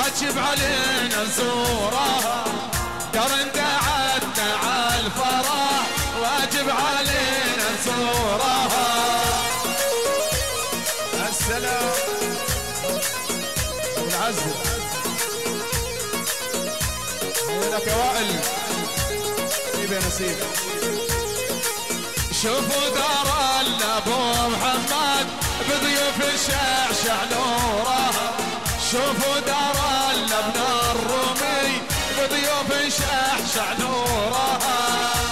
واجب علينا نزورها، قرن قعدنا عالفرح واجب علينا نزورها. السلام العزل لك يا وائل يبي نصيب. شوفوا دار ابو محمد بضيوف الشعشع نورها، شوفوا دار ابن الرومي بضيوف الشعشع نورها.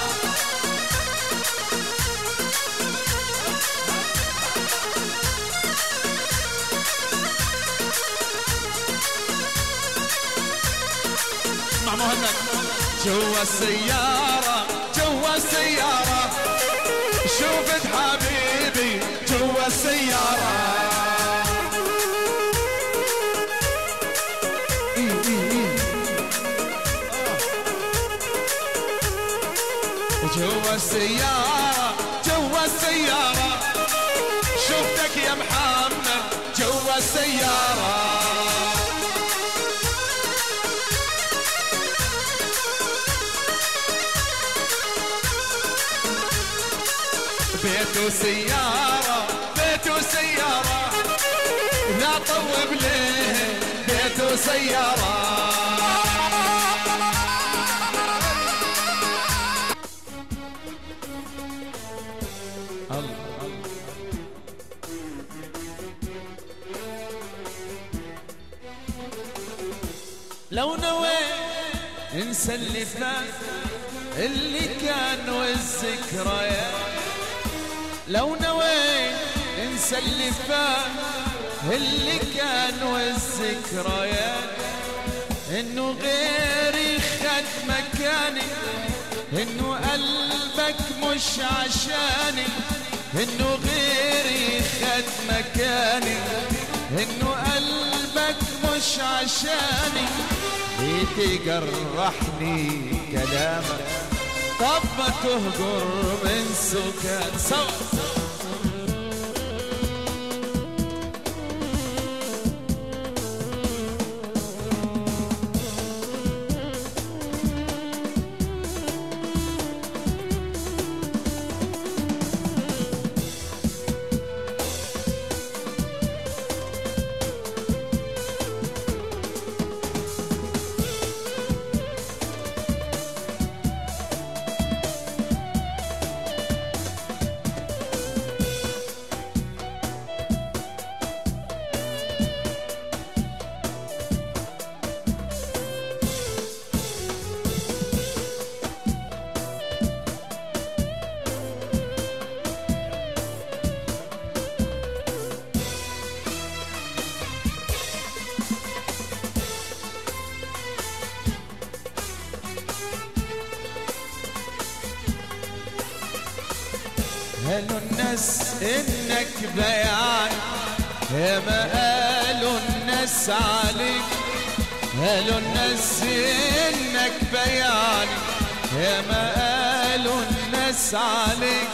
مع مهند جوا السيارة جوا السيارة، شوفت حبيبي جوا السيارة. جوا السيارة جوا السيارة، شوفتك يا محمد جوا السيارة. بيت وسيارة بيت وسيارة، لا طوب ليه بيت وسيارة. لو نويت انسى اللي فات اللي كان والذكريات، لو نويت انسى اللي فات اللي كان والذكريات، انه غيري خد مكاني، انه قلبك مش عشاني، انه غيري خد مكاني، انه قلبك مش عشاني. بتجرحني كلامك طب ما تهجر من سكان سوا. قالوا الناس انك بيان يا ما قالوا الناس عليك، قالوا الناس انك بيان يا ما قالوا الناس عليك.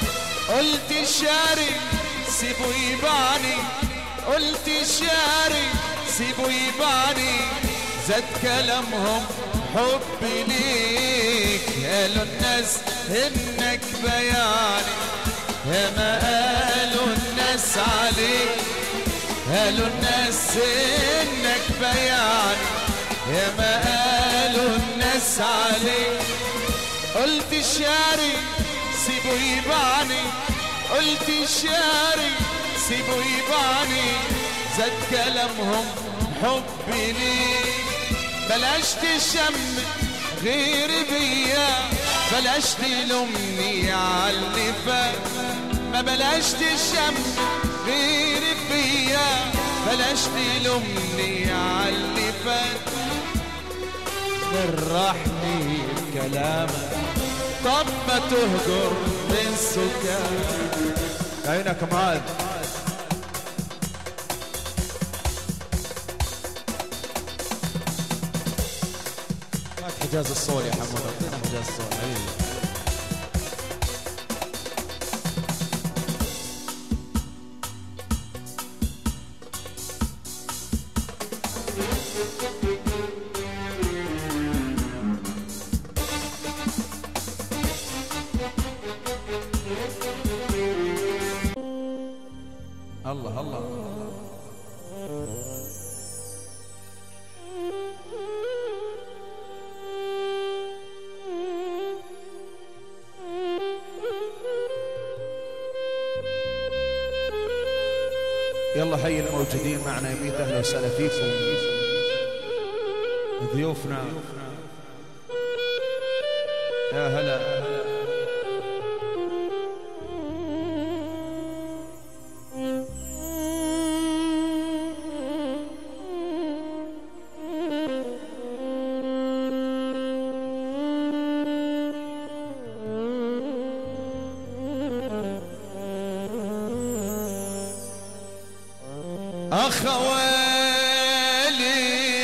قلت شاري سيبوا يباني، قلت شاري سيبوا يباني، زاد كلامهم حبي ليك. قالوا الناس انك بياني يا ما قالوا الناس عليك، قالوا الناس انك بياني يا ما قالوا الناس عليك. قلت شاري سيبوا يباني، قلت شاري سيبوا يباني، زاد كلامهم حبي ليك. بلاش تشمت غير بيا، بلاش تلومني عاللي فات، ما بلاش تشمت غير بيا، بلاش تلومني عاللي فات. جرحني بكلامك طب ما تهجر من سكان. عينك معاذ حجاز الصول يا حمود، اعطينا حجاز الصول حبيبي. يلا حي الموجودين معنا يميت اهلا وسهلا فيكم ضيوفنا يا هلا. أخوالي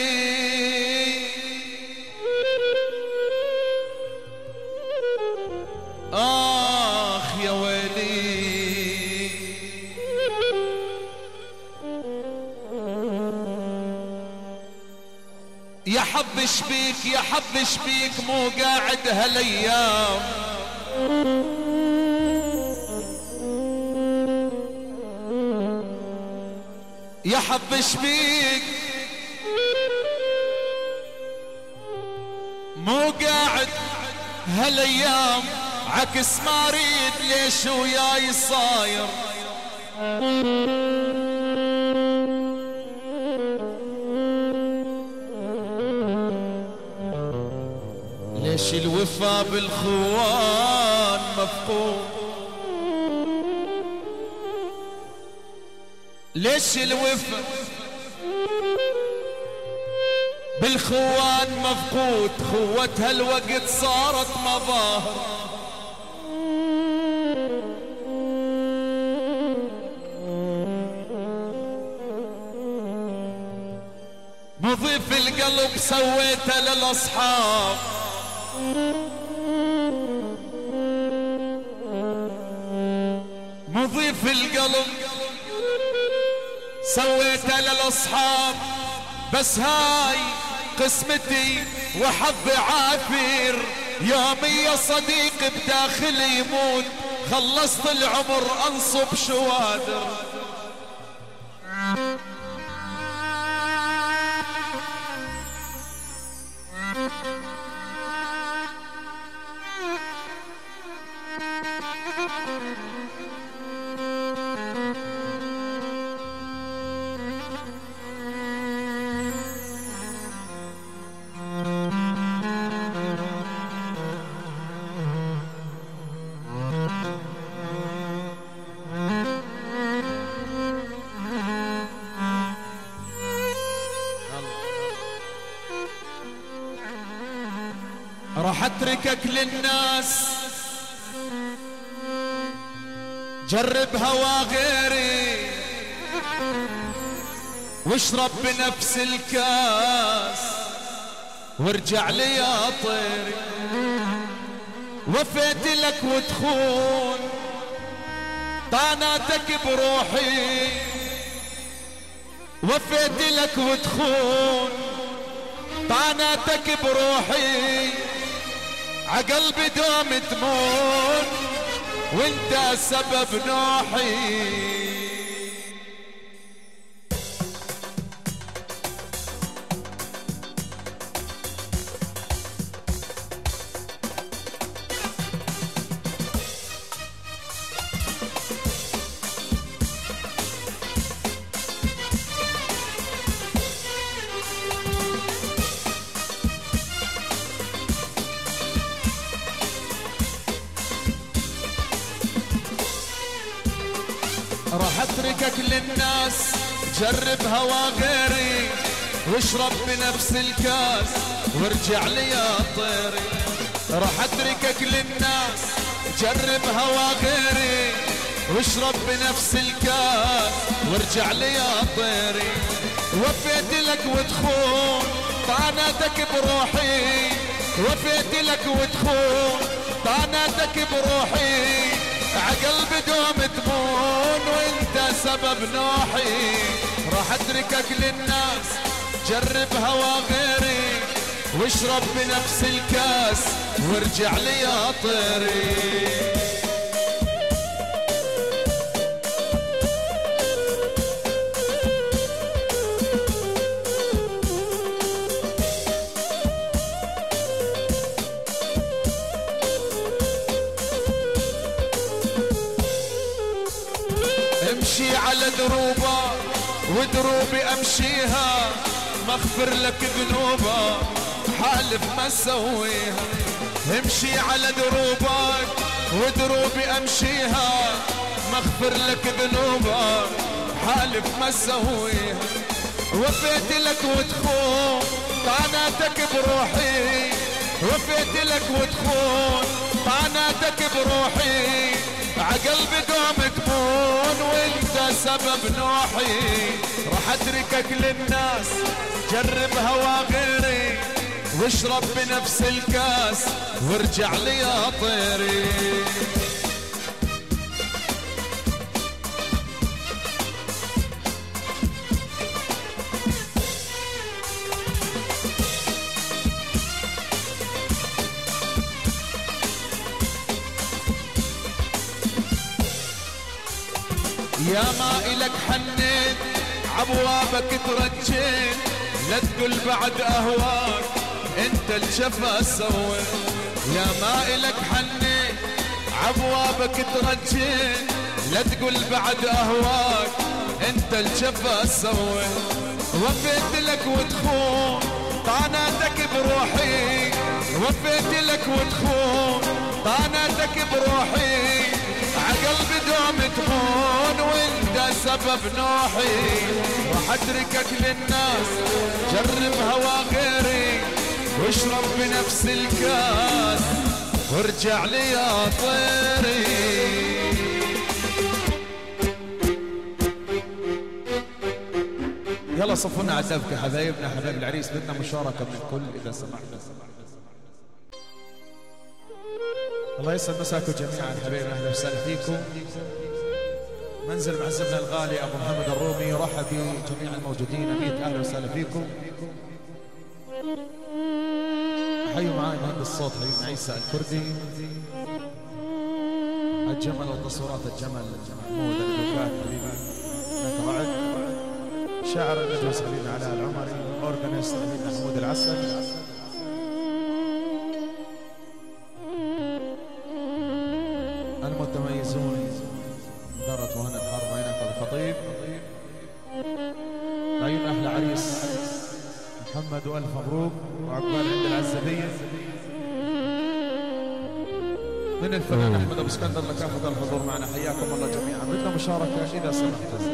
آخ يا ويلي يا حب شبيك يا حب شبيك مو قاعد هالأيام يا حب شبيك مو قاعد هالايام عكس ما اريد ليش وياي صاير ليش الوفا بالخوان مفقود ليش الوفا بالخوان مفقود خوة هالوقت صارت مظاهر مضيف القلب سويته للأصحاب مضيف القلب سويته للأصحاب بس هاي قسمتي وحظي عافير يومي يا صديق بداخلي يموت خلصت العمر أنصب شوادر راح اتركك للناس جرب هوا غيري واشرب بنفس الكاس وارجع لي يا طيري وفيت لك وتخون طعناتك بروحي وفيت لك وتخون طعناتك بروحي عقلبي دوم تمون وانت سبب نوحي راح اتركك للناس جرب هوا غيري واشرب بنفس الكاس وارجع لي يا طيري راح اتركك للناس جرب هوا غيري واشرب بنفس الكاس وارجع لي يا طيري وفيت لك وتخون طعناتك بروحي وفيت لك وتخون طعناتك بروحي عقل بدوم تمون وانت سبب نوحي راح اتركك للناس جرب هوا غيري واشرب بنفس الكاس وارجع لي يا طيري امشي على دروبه ودروبي امشيها مغفر لك ذنوبك حالف ما اسويها. امشي على دروبك ودروبي امشيها مغفر لك ذنوبك حالف ما اسويها. وفيت لك وتخون طعناتك بروحي، وفيت لك وتخون طعناتك بروحي، عقلبي دوم تمون وانت سبب نوحي. راح اتركك للناس جرب هوا غيري، واشرب بنفس الكاس وارجع لي يا طيري. يا ما إلك حنيت عبوابك ترجيت، لا تقول بعد أهواك انت الجفا سويت. يا ما إلك حنيت عبوابك ترجيت، لا تقول بعد أهواك انت الجفا سويت. وفيت لك وتخون طعناتك بروحي، وفيت لك وتخون طعناتك بروحي، عقلبي دوم تخون وانت سبب نوحي. راح اتركك للناس جرب هوا غيري، واشرب بنفس الكاس وارجع لي يا طيري. يلا صفونا على الدفكة حبايبنا حبايب العريس، بدنا مشاركة من الكل إذا سمحنا. الله يسعد مساكم جميعا حبايبنا، اهلا وسهلا فيكم. منزل معزمنا الغالي ابو محمد الرومي، رحب بجميع الموجودين. أميت اهلا وسهلا فيكم. حيوا معاي مهندس الصوت حبيبنا عيسى الكردي، الجمل وتصويرات الجمل محمود الدوكات حبيبي رعد، شاعر النجوس حبيبنا علاء العمري، اورجانيست حبيبنا محمود العسل، المتميزون دارة وهنا الحرب عينك الخطيب، عيون احلى عريس محمد والف مبروك وعقبال عند العزبية. من الفنان احمد ابو اسكندر لكافة الحضور معنا، حياكم الله جميعا. بدنا مشاركة اذا سمحت.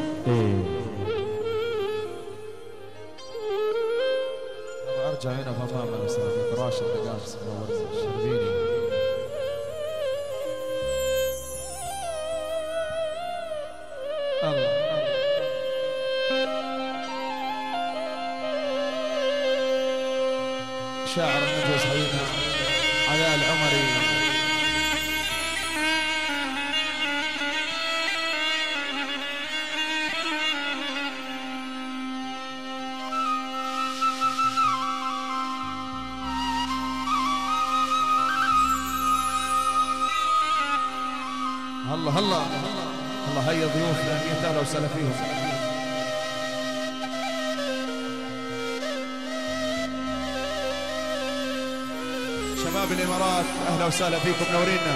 ارجع هنا فماما لو راشد الجالس منور الشربيني. الله شاعر النجوس حبيبنا علاء العمري، الله الله الله. هيا ضيوفنا اهلا وسهلا فيهم. شباب الامارات اهلا وسهلا فيكم، منورينا.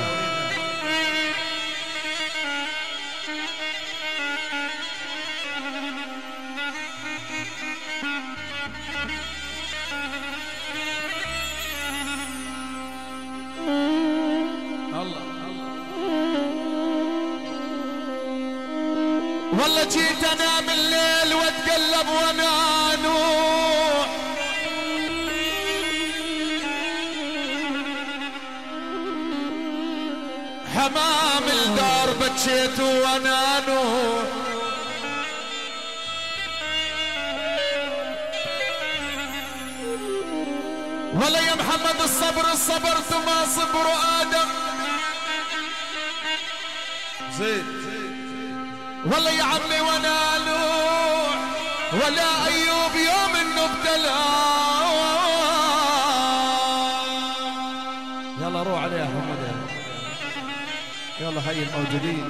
والله جيت انام الليل واتقلب وانا نوح، حمام الدار بكيت وانا نوح، ولا يا محمد الصبر صبرت ما صبر ادم زيد، والله يا عمي وانا نوح ولا ايوب يوم انه ابتلى. يلا روح عليه يا محمد، يلا حي الموجودين.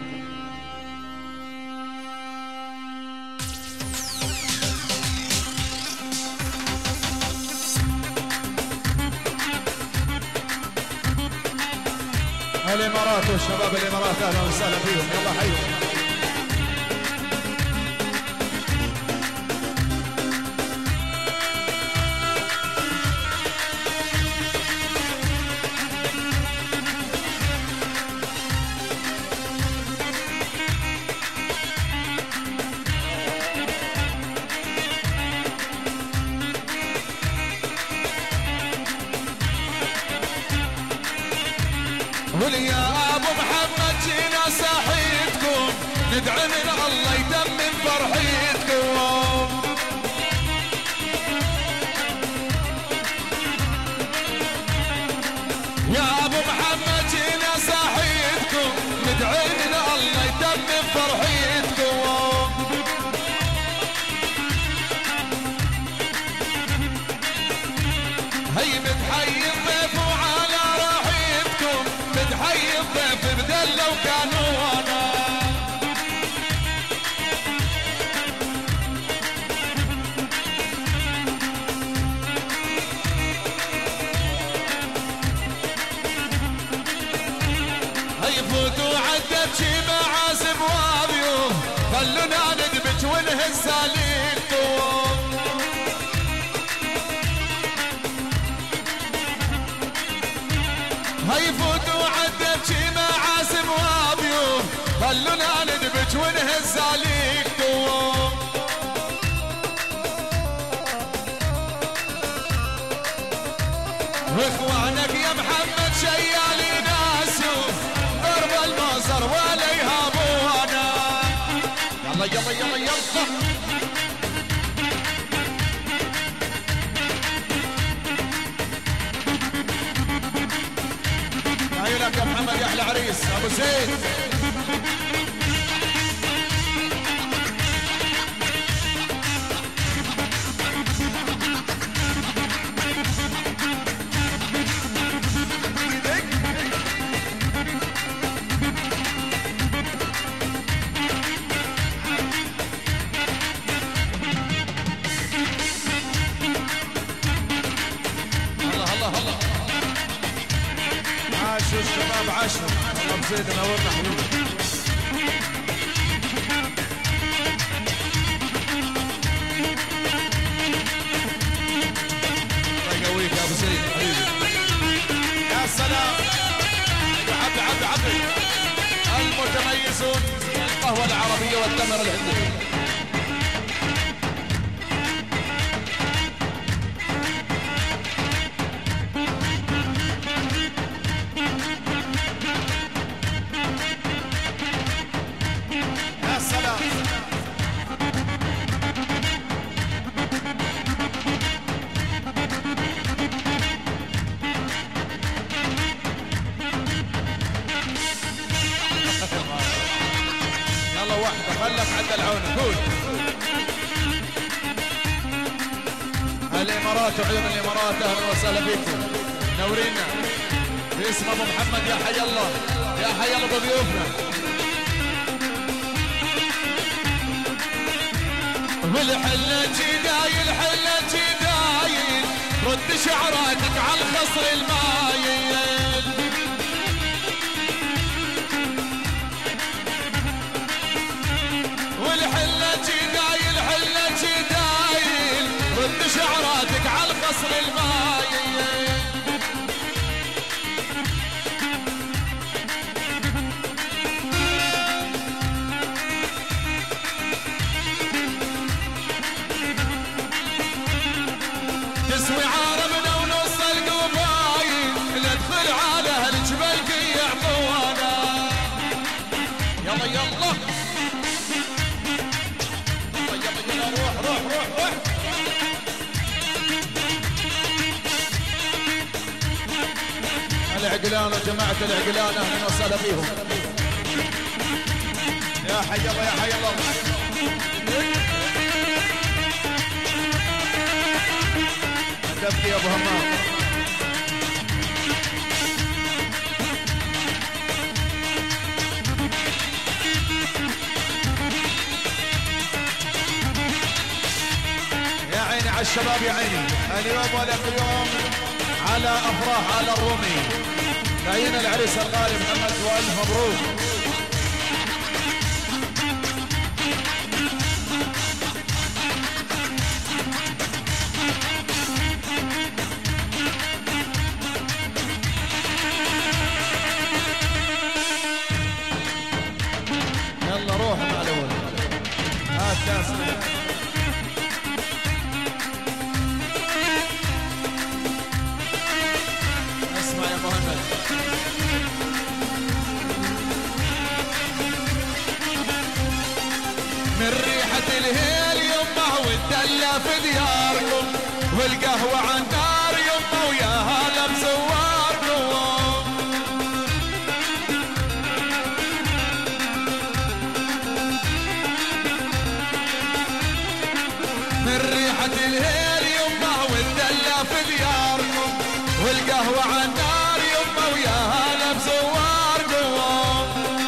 الامارات والشباب الامارات اهلا وسهلا فيهم، يلا حيهم. قول يا ابو محمد جينا ساحيتكم ندعي من الله يتمم فرحيتكم. يا ابو محمد جينا ساحيتكم ندعي من الله يتمم فرحيتكم. هي متحيي الضيف وعلى راحتكم متحيي الضيف بدل لو كانوا وانا. هي فوتوا عدت شي معازف وابيوم خلونا ندبج ونهز عليكم. هي فوتوا عدت شي معازف وابيوم خلونا ندبج ونهز عليكم. واخوانك يا محمد شيالي ناسهم ضرب المصر ولا يهابونا. يلا يلا يلا يلا عيونك يا محمد يا احلى عريس ابو زيد. عاشوا الشباب عاشوا. الله بزيد نورنا حبيبي. الله يقويك يا ابو زيد حبيبي. يا سلام عبد عبد عبد المتميزون القهوه العربيه والتمر الهندي. يلا واحدة خلك عند العون قول. الامارات وعيون الامارات اهلا وسهلا فيكم نورينا باسم ابو محمد. يا حي الله يا حي الله بضيوفنا. والحلة جدايل حلة جدايل رد شعراتك على الخصر المايل. والحلة جدايل حلة جدايل رد شعراتك على الخصر المايل. تسوي عارمنا ونص القبايل ندخل على هالجبل كي يعطونا. يلا يلا روح روح روح روح. العقلان وجماعة العقلان اهلا وسهلا فيهم. يا حي الله يا حي الله. تبكي يا ابو همام. يا عيني على الشباب يا عيني. اليوم ولك اليوم على افراح على الرومي. تعيين العريس الغالي محمد والف مبروك. يلا روح مع الاول. هات ناس اسمع يا مهند. والدلة في دياركم والقهوة عالنار يما ويا هلا بزواركم. من ريحة الهيل يما والدلة في دياركم والقهوة عالنار يما ويا هلا بزواركم.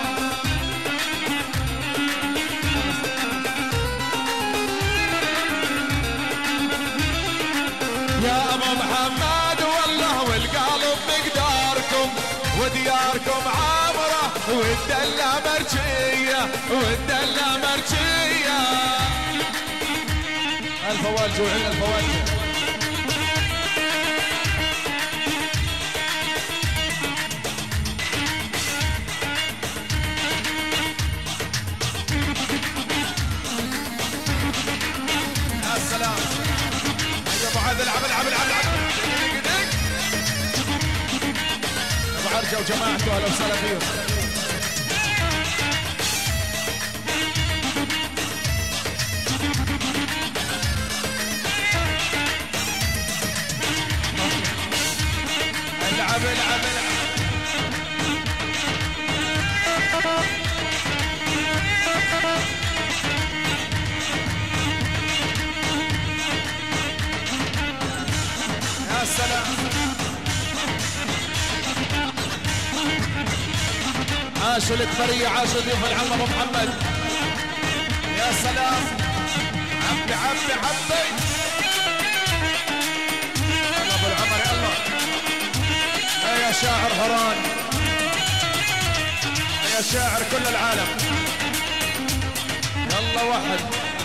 يا ابو محمد والله والقلب مقداركم ودياركم عامرة والدلة مرجية والدلة مرجية. الفوالج وعلى الفوالج يا سلام. يا ابو عادل العب العب العب العب ابو عرجه وجماعته اهلا وسهلا فيهم. العب العب العب يا سلام. عاشوا الكبرية عاشوا ضيوف العم ابو محمد. يا سلام. عبي عبي عبي ابو العمر يلا. يا شاعر هران يا شاعر كل العالم يلا واحد.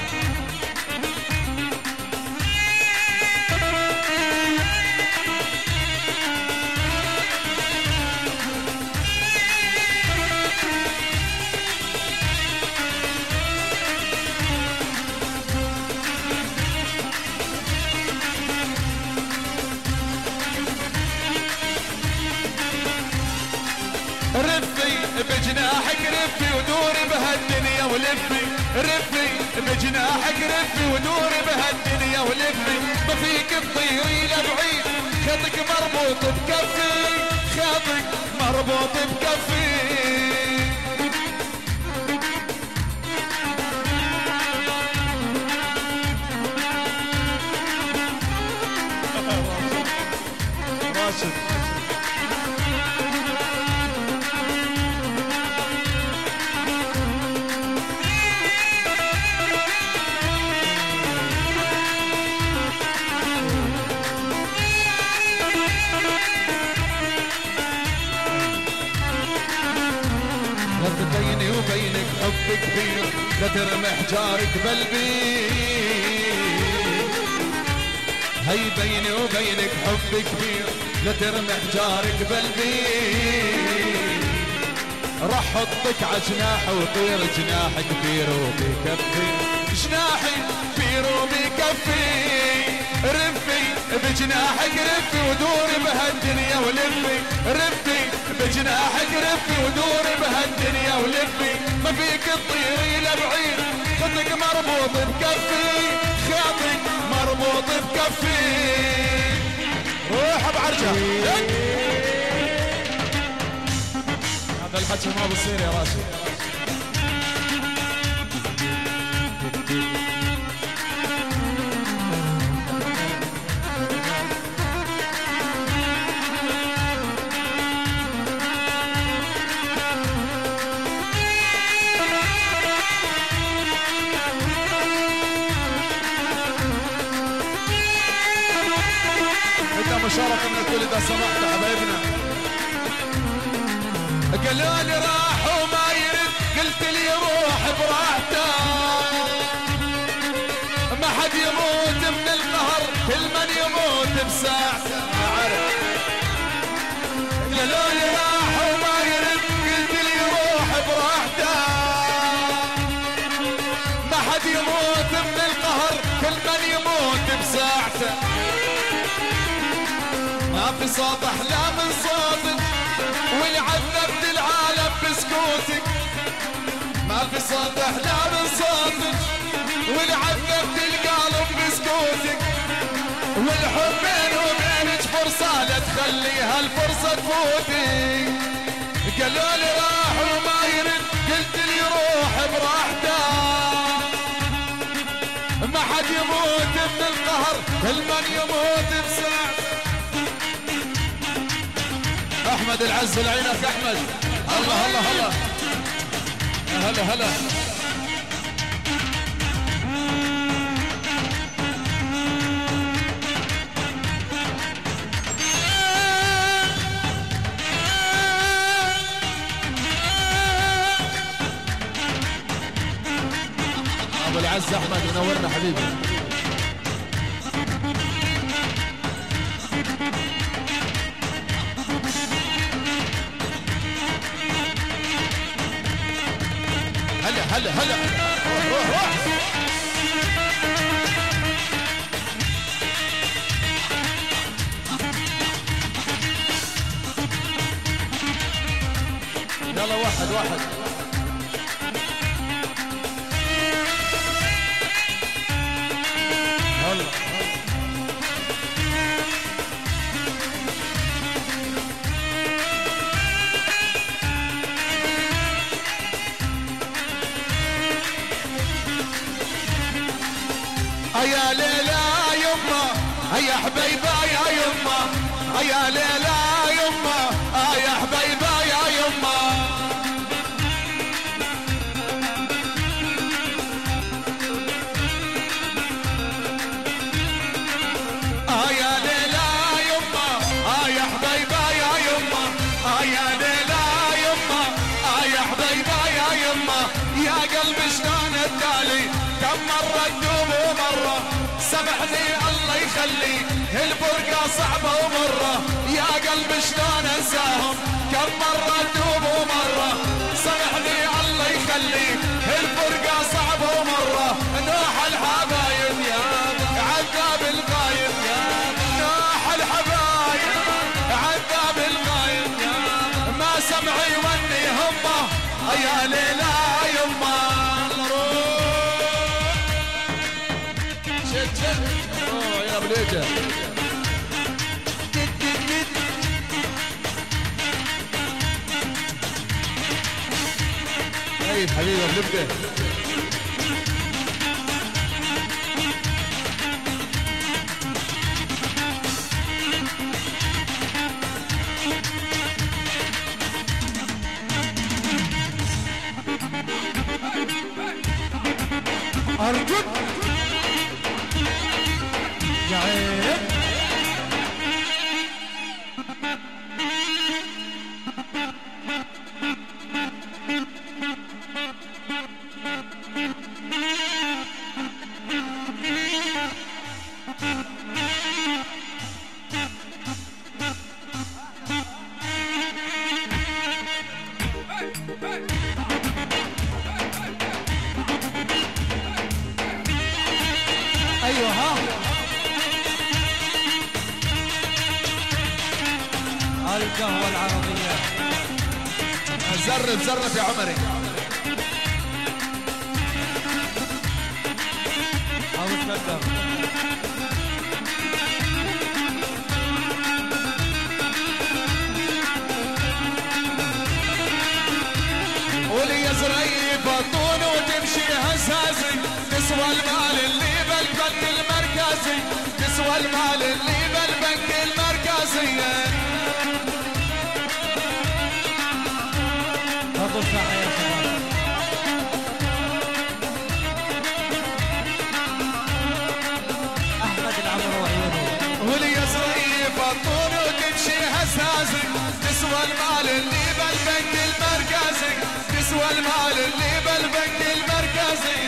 رفي بجناحك رفي ودوري بهالدنيا ولفي رفي بجناحك رفي ودوري بهالدنيا ولفي ما فيك تطيري لبعيد خطك مربوط بكفي خطك مربوط بكفي. راشد بيني وبينك حب كبير لا ترمي حجارك بقلبي. هي بيني وبينك حب كبير لا ترمي حجارك بقلبي. راح حطك عجناح وطير جناحك كبير وبكفي جناحي كبير وبكفي. رفي بجناحك رفي ودوري بهالدنيا ولفي رفي بجناحك رفي ودوري بهالدنيا ولفي ما فيك تطيري لبعيد خطك مربوط بكفي خطك مربوط بكفي. روح بعرجة هذا الحكي ما بصير يا راشد. مشاركة من الكل إذا سمحت حبايبنا. قالوا لي راح وما يرد قلت لي روح براحته ما حد يموت من القهر كل من يموت بساعته. قالوا لي راح وما يرد قلت لي روح براحته ما حد يموت من القهر كل من يموت بساعته. ما في صوت احلى من صوتك واللي عذبت العالم بسكوتك. ما في صوت احلى من صوتك واللي عذبت القلب بسكوتك. والحب بيني وبينك فرصة لا تخليها الفرصة تفوتي. قالوا لي راح وما يرد قلت لي روح براحته. ما حد يموت من القهر المن يموت بساعة. احمد العز لعينك احمد. الله الله الله هلا هلا. ابو العز احمد منورنا حبيبي. هلا هلا هلا روح روح. يلا واحد واحد. يا ليلى يما يا حبيبه يا يما يا ليلى يما يا حبيبه يا يما. يا ليلى يما يا حبيبه يا يما يا ليلى يما يا حبيبه يا يما. يا قلبي شلون التالي كم مرة تدوب ومرة سامحني الله يخلي الفرقة صعبة ومرة. يا قلبي شلون انساهم كم مرة تدوب ومرة سامحني الله يخلي الفرقة صعبة ومرة. نوح الحبايب يا عذاب الغايب يا نوح الحبايب عذاب الغايب يا ما سمعي وني همه يا ليلى يما. يا بليجة طيب حبيبي بنبدأ. أرجوك يا عيب ايوه ها القهوة العربية. زرف زرف يا عمري. او تقدم ولي زريف الطول وتمشي هزازي تسوى المال اللي بالبنك المركزي تسوى المال اللي بالبنك المركزي. فضل ساعة يا شباب. أحمد العمر وعيونه ولي زريف الطول وتمشي هزازي تسوى المال اللي بالبنك المركزي تسوى المال اللي بالبنك المركزي.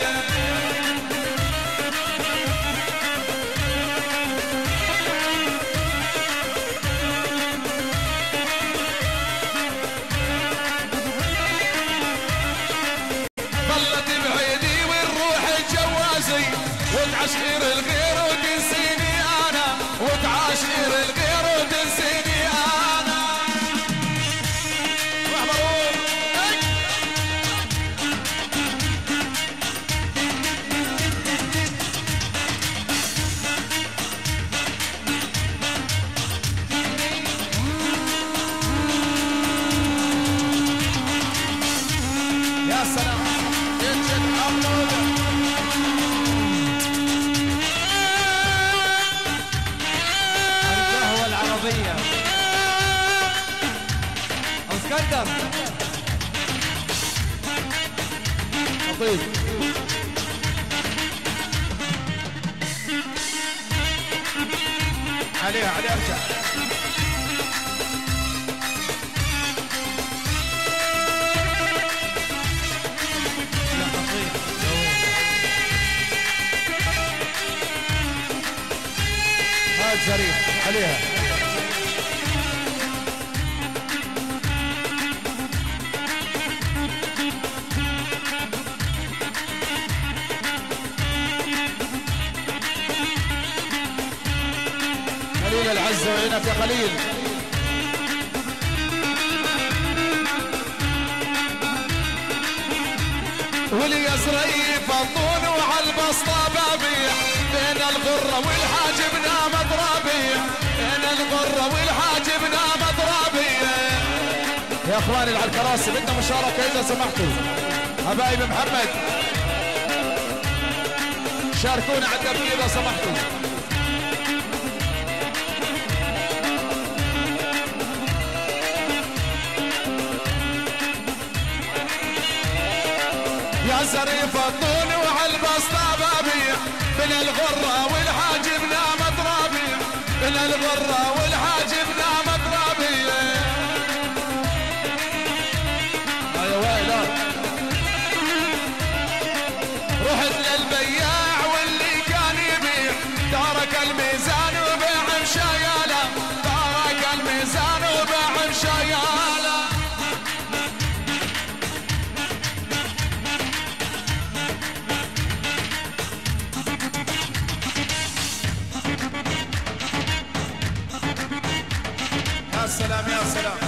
ظلت بعيدي ونروح الجوازي وتعشير الغير وتنسيني انا وتعاشر الغير وتنسيني انا. تقدر لطيف. عليها ارجع. هاد زريف عليها. خليل العز وعينك يا خليل. ولي زريف الطون وعالبسطة بابيع بين الغرة والحاجب نام ضرابيع بين الغرة والحاجب نام ضرابيع. يا اخواني على الكراسي بدنا مشاركة اذا سمحتوا. حبايب محمد شاركونا على التبكير اذا سمحتوا. يا زريف الطون وعالبسطة بابيع بين الغرة والحاجب نام ضرابيع بين الغرة والحاجب نام ضرابيع. يا وائل رحت للبياع واللي كان يبيع ترك الميزان وباع مشاياله ترك الميزان وباع مشاياله. يا سلام يا سلام.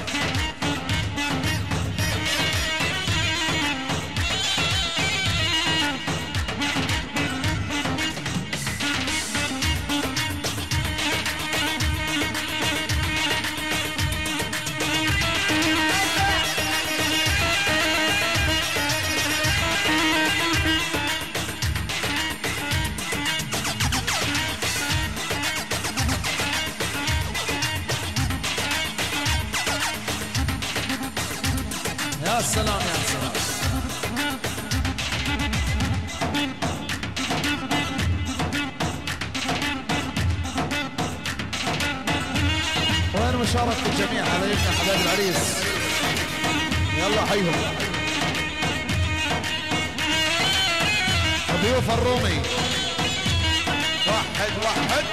يا سلام يا سلام. وين مشاركة الجميع حبايبنا حبايب العريس؟ يلا حيهم. ضيوف الرومي واحد واحد.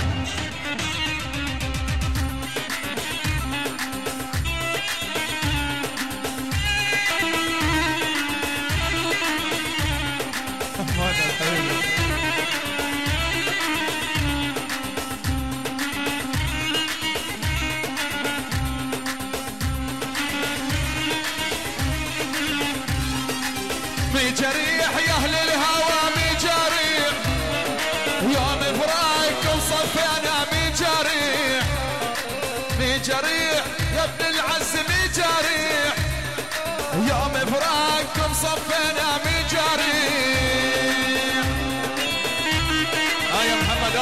مجريح يا اهل الهوى مجريح يوم فراقكم صفينا مجريح مجريح يا ابن العز مجريح يوم فراقكم صفينا مجريح. يا محمد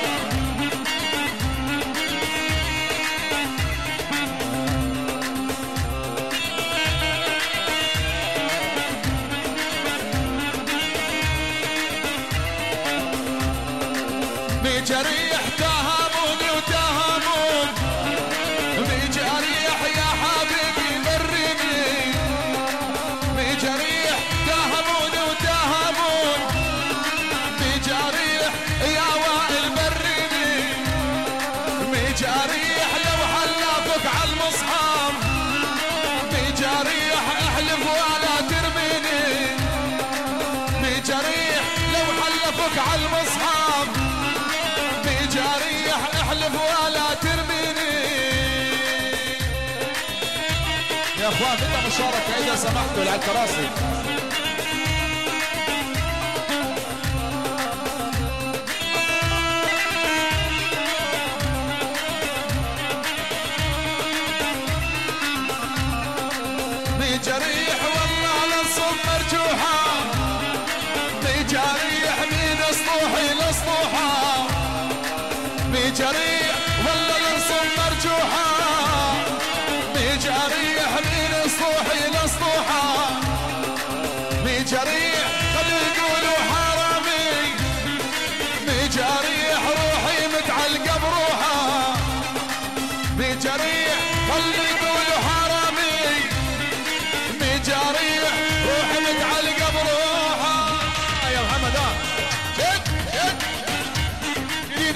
مجريح تهموني وتهمون مجريح يا حبيبي برني مجريح تهموني وتهمون مجريح يا وائل برني مجريح لو حلفك على المصحف مجريح احلف ولا ترميني مجريح لو حلفك على المصحف مجريح احلف ولا ترميني. يا اخوان بدنا مشاركة اذا سمحتوا على الكراسي. مجريح والله للصوم مرجوحة مجريح من اسطوحي لاسطوحة مجريح والله للصوم مرجوحة مجريح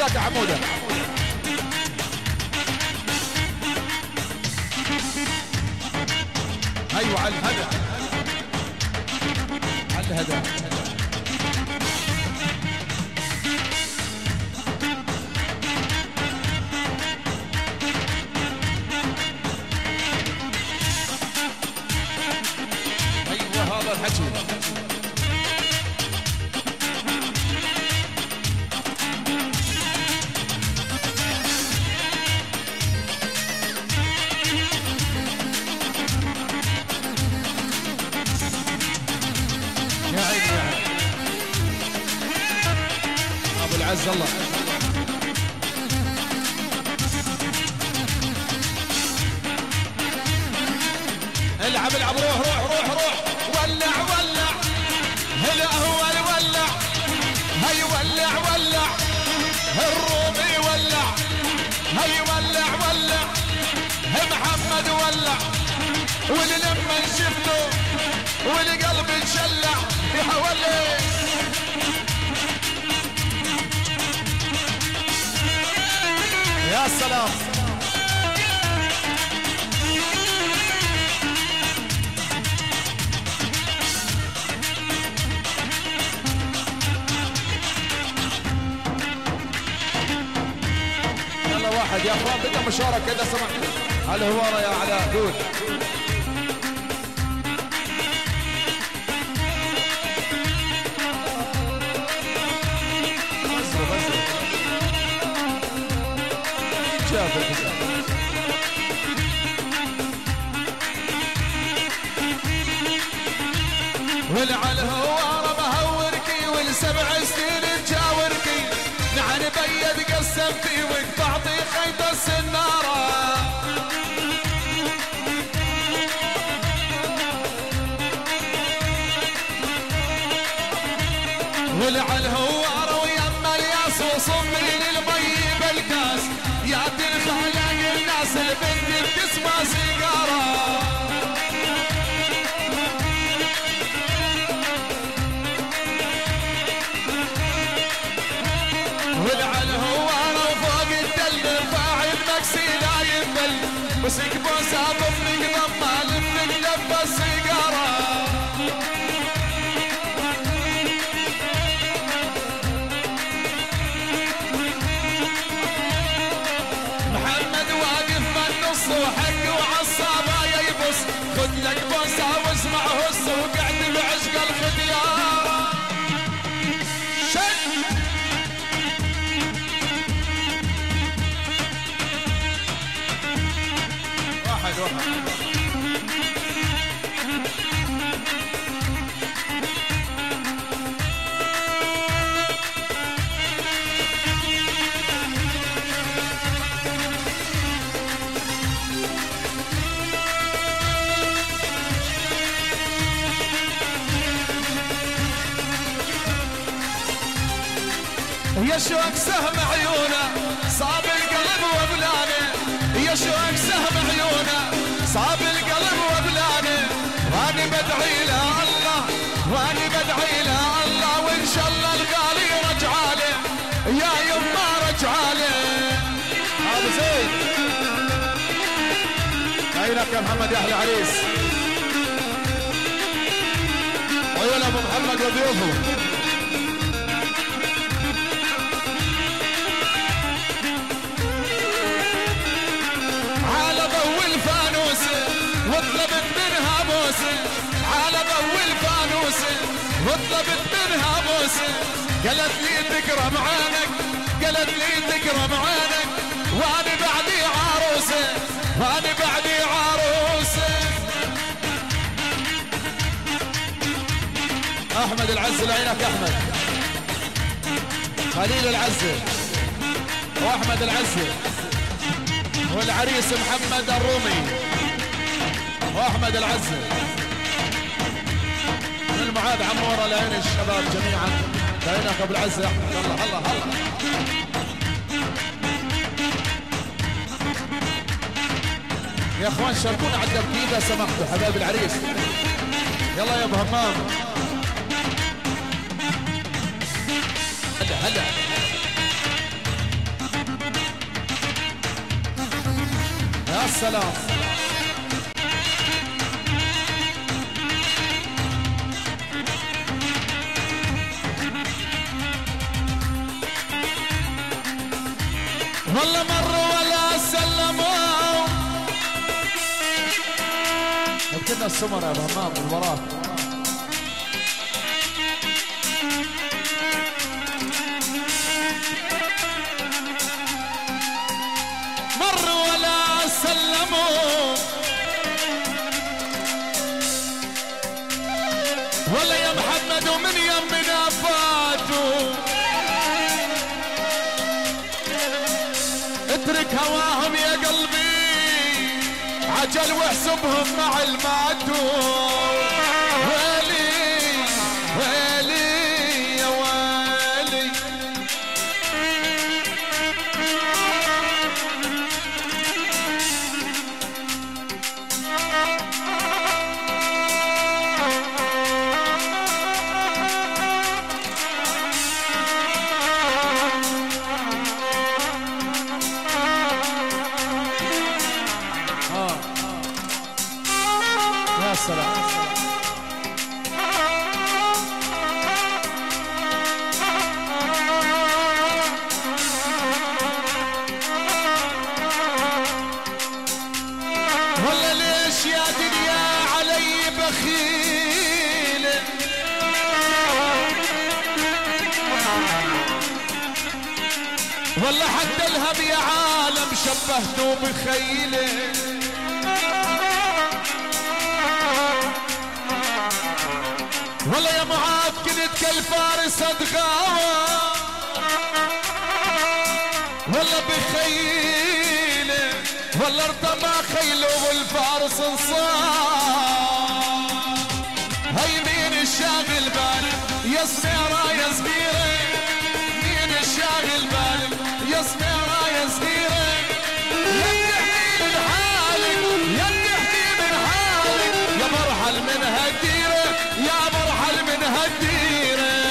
فاتح عموده. ايوه على الهدى، على الهدى. ايوه هذا الحكي. عز الله العب العب روح روح روح روح ولع ولع هلا هو الولع هي ولع ولع الرومي ولع هي ولع ولع محمد ولع وللما شفته والقلب انشلع يا ولي. يا سلام يلا واحد يا اخوان بدنا مشاركه اذا سمحت على الهواره يا علاء قول. والعلى الهوارة بهوركي والسبع سنين تجاوركي نعن بيد قسمتي وقطعتي خيط السنارة والعلى الهوارة ويما الياس وصمي للبيب الكاس يا دين خلق الناس البنت بتسمى سيجارة والعلى الهوارة وفوق الدل فاعل مكسي لا ينبل مسك بوسة بفنك ضمة لفنك لفة السيجارة محمد واقف بالنص وحق وعالصابة يبص خد لك بوسة واسمع هس وقعد بعشق الخديار يشوك سهم عيونه صاب القلب وبلانه يشوك سهم عيونه صاب القلب وبلانه واني بدعي له الله واني بدعي له الله وان شاء الله الغالي رجعاله يا يما رجعاله. هذا زين عينك يا محمد يا اهل العريس عيون ابو محمد وضيوفه. وطلبت منها بوسه على ضوء الفانوس وطلبت منها بوسه قالت لي تكرم عينك قالت لي تكرم عينك وانا بعدي عروسه وانا بعدي عروسه. احمد العز لعينك احمد خليل العز واحمد العز والعريس محمد الرومي واحمد العز من المعاد عموره لعين الشباب جميعا لعينك ابو العز يا احمد. الله الله الله يا اخوان شاركونا على الترتيب اذا سمحتوا حبايب العريس. يلا يا ابو همام هلا هلا سلام. والله مروا ولا سلموا كنا السمر يا ابو همام من وراك. مروا ولا سلموا ولا يا محمد ومن يمنا فاتوا اترك هواهم يا قلبي عجل واحسبهم مع المعدو. ويلي ويلي يا ويلي يا سلام. والله ليش يا دنيا علي بخيلة والله حتى الهم يا عالم شبهته بخيلة. والله يا معاذ كنت كالفارس اتغاوى والله بخيله والله ارتمى خيله والفارس انصار. هي مين الشاغل بالي يسمع رايه صغيره مين الشاغل بالي يسمع رايه صغيره يا بتحكي من حالك يا بتحكي من حالك يا مرحل من هالديره يا مرحل من هالديره.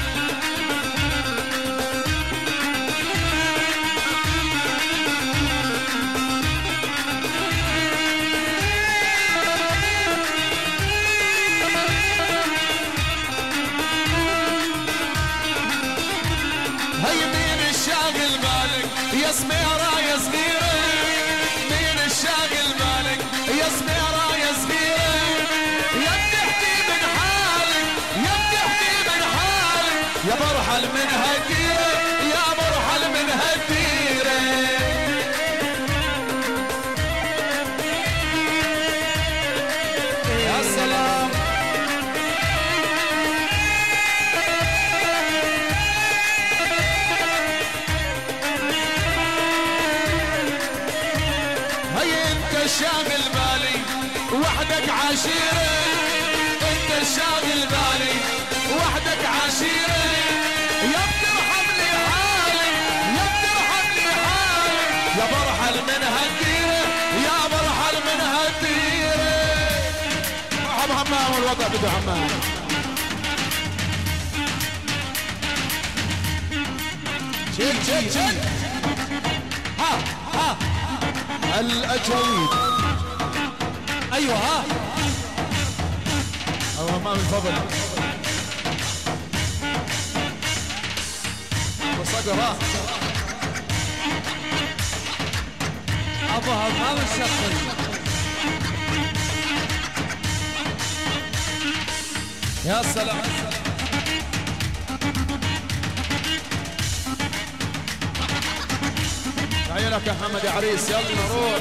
هي مين الشاغل بالك يسمع رايه صغيره مين الشاغل بالك يسمع رايه صغيره يا بتحكي من حالك يا بتحكي من حالك يا مرحل من هالديره يا مرحل من هالديره. يا سلام. هي انت شاغل بالي وحدك عشيره انت شاغل بالي وحدك عشيره يا بترحم لي حالي يا بترحم لي حالي يا مرحل من هالديره يا مرحل من هالديره. حمام والوضع بده حمام. شيل شيل شيل ها ها الأجويد ايوه ها ابو همام الفضل وصقر ها ابو همام الشقي. يا سلام. عينك يا محمد يا عريس يلا روح.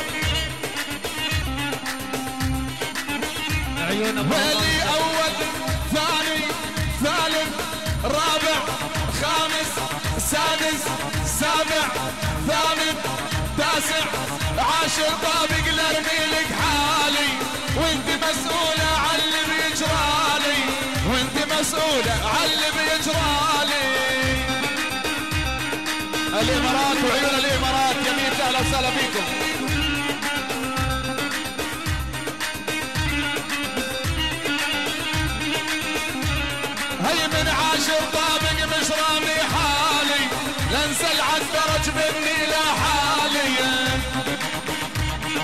ولي اول ثاني ثالث رابع خامس سادس سابع ثامن تاسع عاشر طابق لارميلك حالي وانت مسؤولة عن اللي بيجرالي وانت مسؤولة عن اللي بيجرالي. الامارات وعيون الامارات يمين اهلا وسهلا فيكم. هي من عاشر طابق مش رامي حالي لانسى العالدرج مني لحالي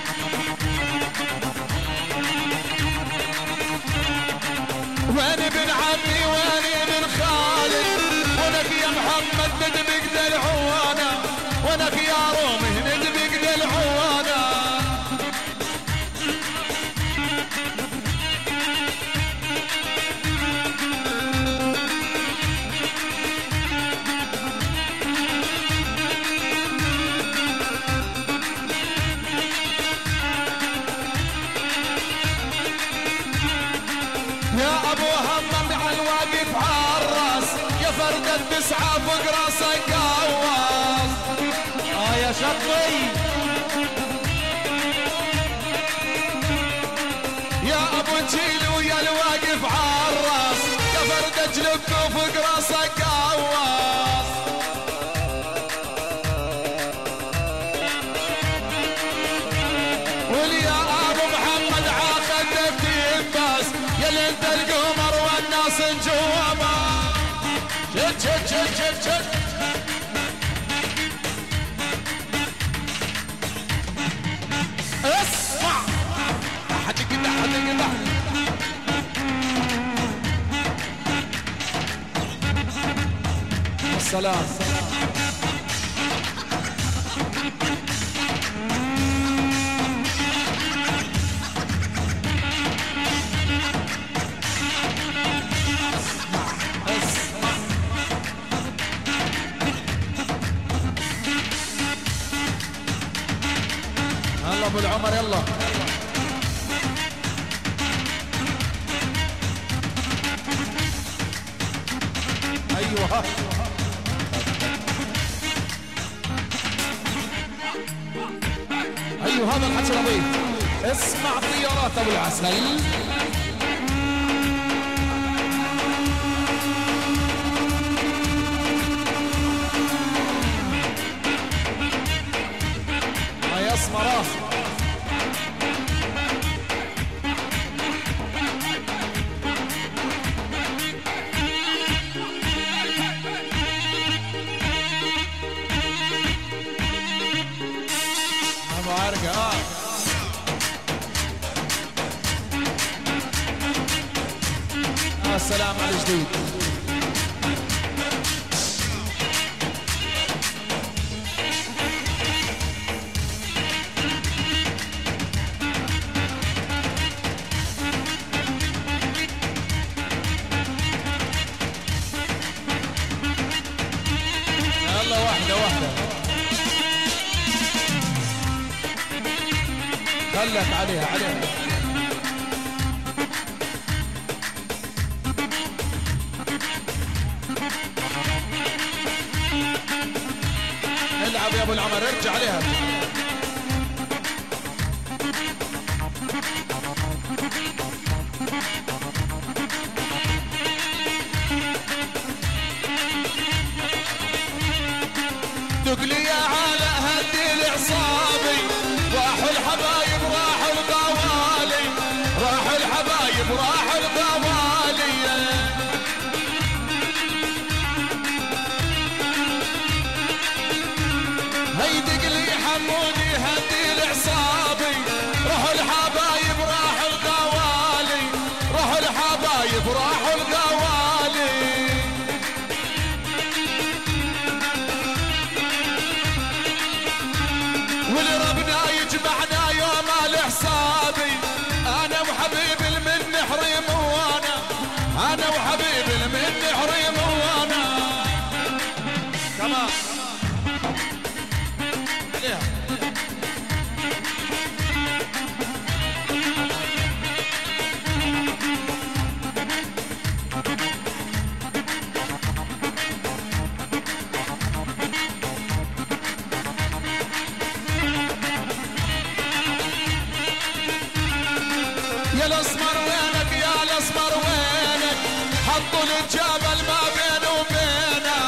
اسعى فوق راسك قواص يا شطي يا ابو جيل ويا الواقف عالراس يا فرد جلب فوق راسك قواص واليا ابو محمد عاقد بس يا ليلة القمر والناس نجوبه شد شد شد شد شد اسمع احد يقدح احد يقدح السلام يلا ابو العمر يلا ايوه ايوه هذا الحكي لطيف اسمع طيارات ابو العسل ما يسمره السلام على الجديد يلا واحدة واحدة خلك عليها عليها العب يا ابو العمر ارجع عليها دق لي على هدي العصابي راحوا الحبايب راحوا القوالي راحوا الحبايب راحوا القوالي هيدق لي حمودي هدي العصابي راحوا الحبايب راحوا القوالي راحوا الحبايب راحوا القوالي ولربنا يجمعنا يوم الحسابي انا وحبيبي المن حريم وانا انا وحبيبي المن حريم وانا كمان يا الاسمر وينك يا الاسمر وينك حطوا الجبل ما بينه وبينك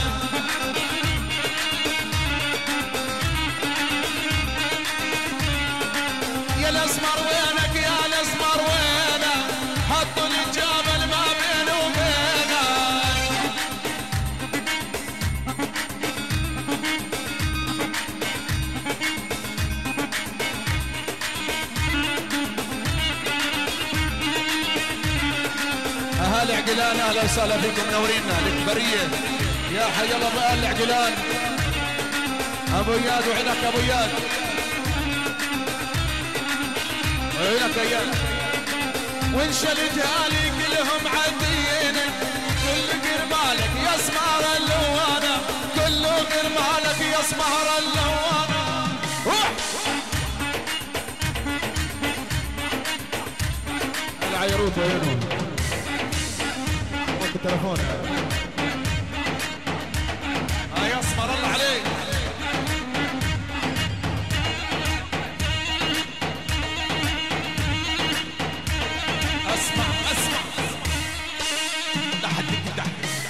يا الاسمر وينك يا الاسمر وينك حطوا الجبل ما بينه وبينك اهالي عقلان اهلا وسهلا فيكم منورينا الكبريه يا حي الله باهل عقلان ابو اياد وعينك ابو اياد وعينك اياد وانشلت هالي كلهم عديين كل قرمالك يا سمار اللوانه كل قرمالك يا سمار اللوانه روح العيروت وينهم التلفون يسار الله عليك. اسمع لحد كده.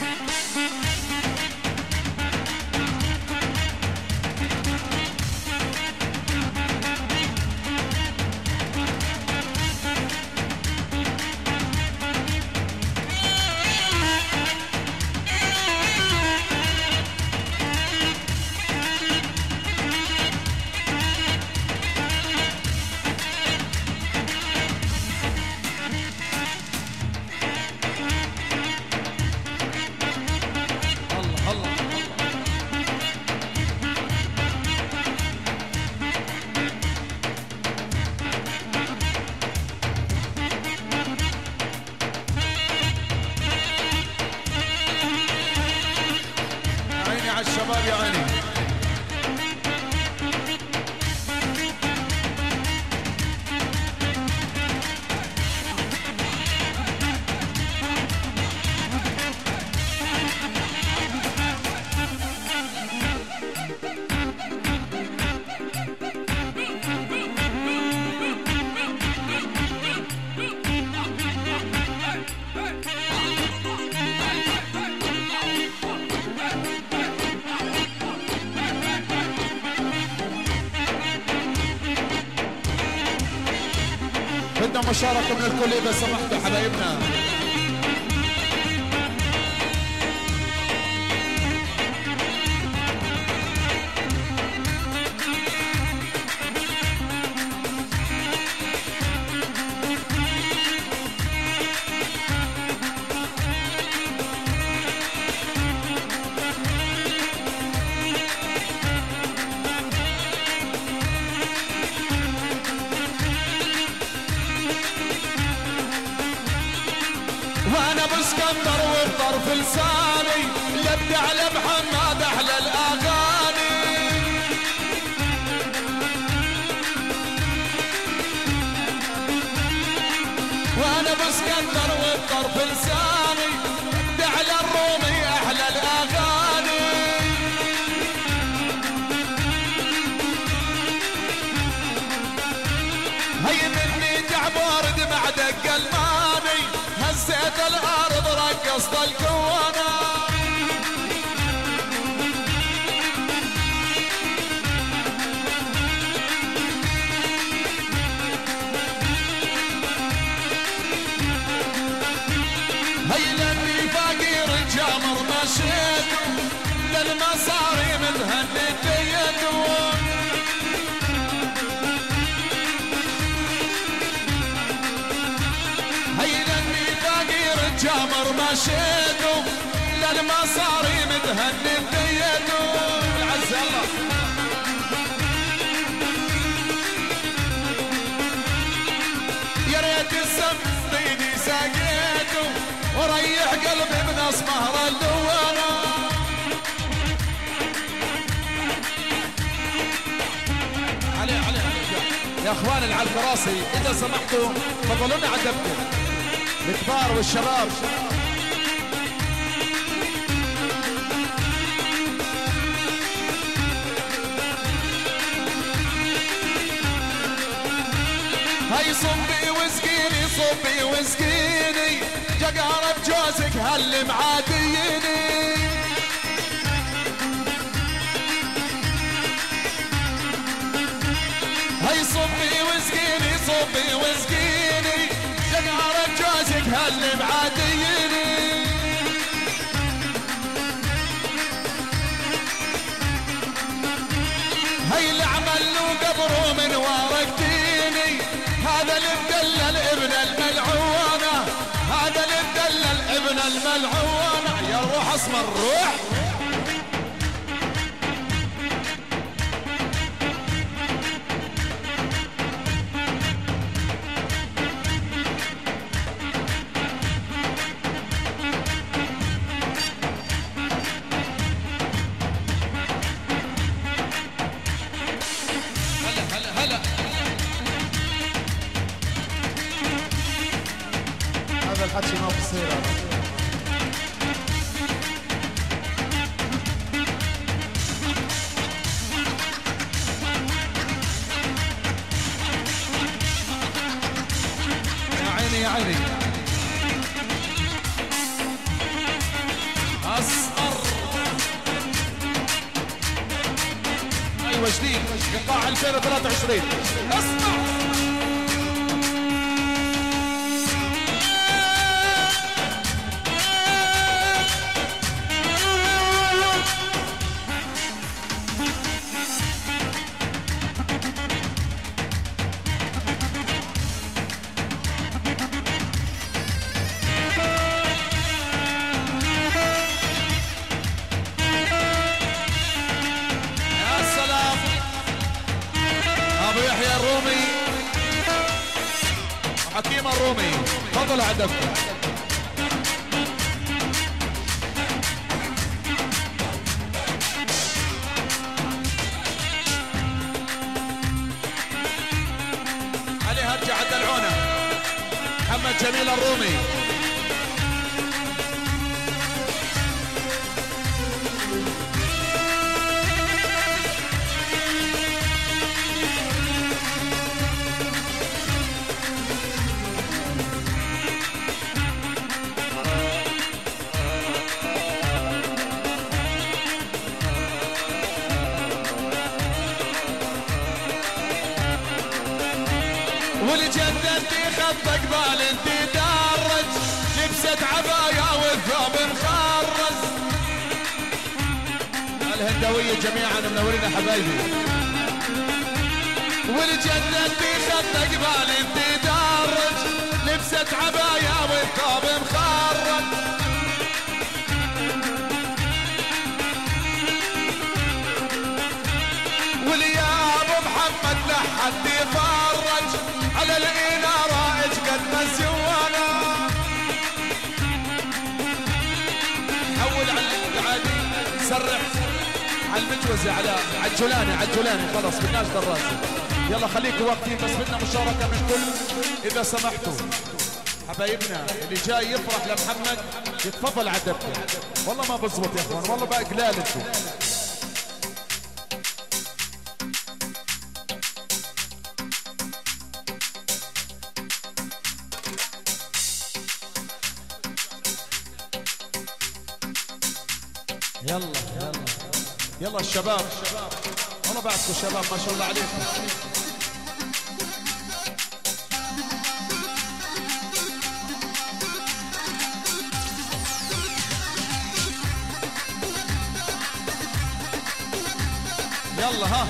الشباب يا عيني. بدنا مشاركة من الكل إذا سمحتوا حبايبنا. وانا باسكندر وبطرف لساني يبدع لمحمد احلى الاغاني. وانا باسكندر وبطرف لساني يبدع للرومي احلى الاغاني. هي مني جعبور دمع دق الماني هزيت الارض رقصت الكوانا. هي لاني فقير جامر مشيت للمصاري متهني بيدون. هي لاني فقير جامر مشيتو للمصاري متهني بيدو. عز الله يا ريت السم طيني ساقيتو وريح قلبي من اسمهر الدوانه. عليه يا اخوان اللي على الكراسي اذا سمحتوا فضلونا عدبكم الكبار والشباب. هاي صبي وسقيني صبي وسقيني جقارب جوزك هاللي معاديني. هاي صبي وسقيني صبي وسقيني جقارب جوزك هاللي معاديني. هاي العمل وقبره من ورقتيني هذا اللي مدلل ابن الملعونة. هذا اللي مدلل ابن الملعونة. يا روح اسمر روح. هلا هذا الحكي ما بصير. يا عيني اصفر. ايوه جديد قطاع 2023 اسمع. حكيم الرومي تفضل عندكم. علي هرجع الدلعونه محمد جميل الرومي. ولجدتي خط قبال انتي دارج لبست عبايا والثوب مخرز. الهندوية جميعا منورين حبايبي. ولجدتي خط قبال انتي دارج لبست عبايا والثوب مخرز. وليا ابو محمد لحد يفرج على الإنارة اجقد مسوانا. حول على العادي سرح على المجوز على الجولاني خلاص بدناش دراسة. يلا خليكم واقفين بس بدنا مشاركة من كل إذا سمحتوا. حبايبنا اللي جاي يفرح لمحمد يتفضل عدبكم. والله ما بزبط يا اخوان والله بقى قلال انتم. يلا الشباب والله بعدكم شباب ما شاء الله عليكم. يلا ها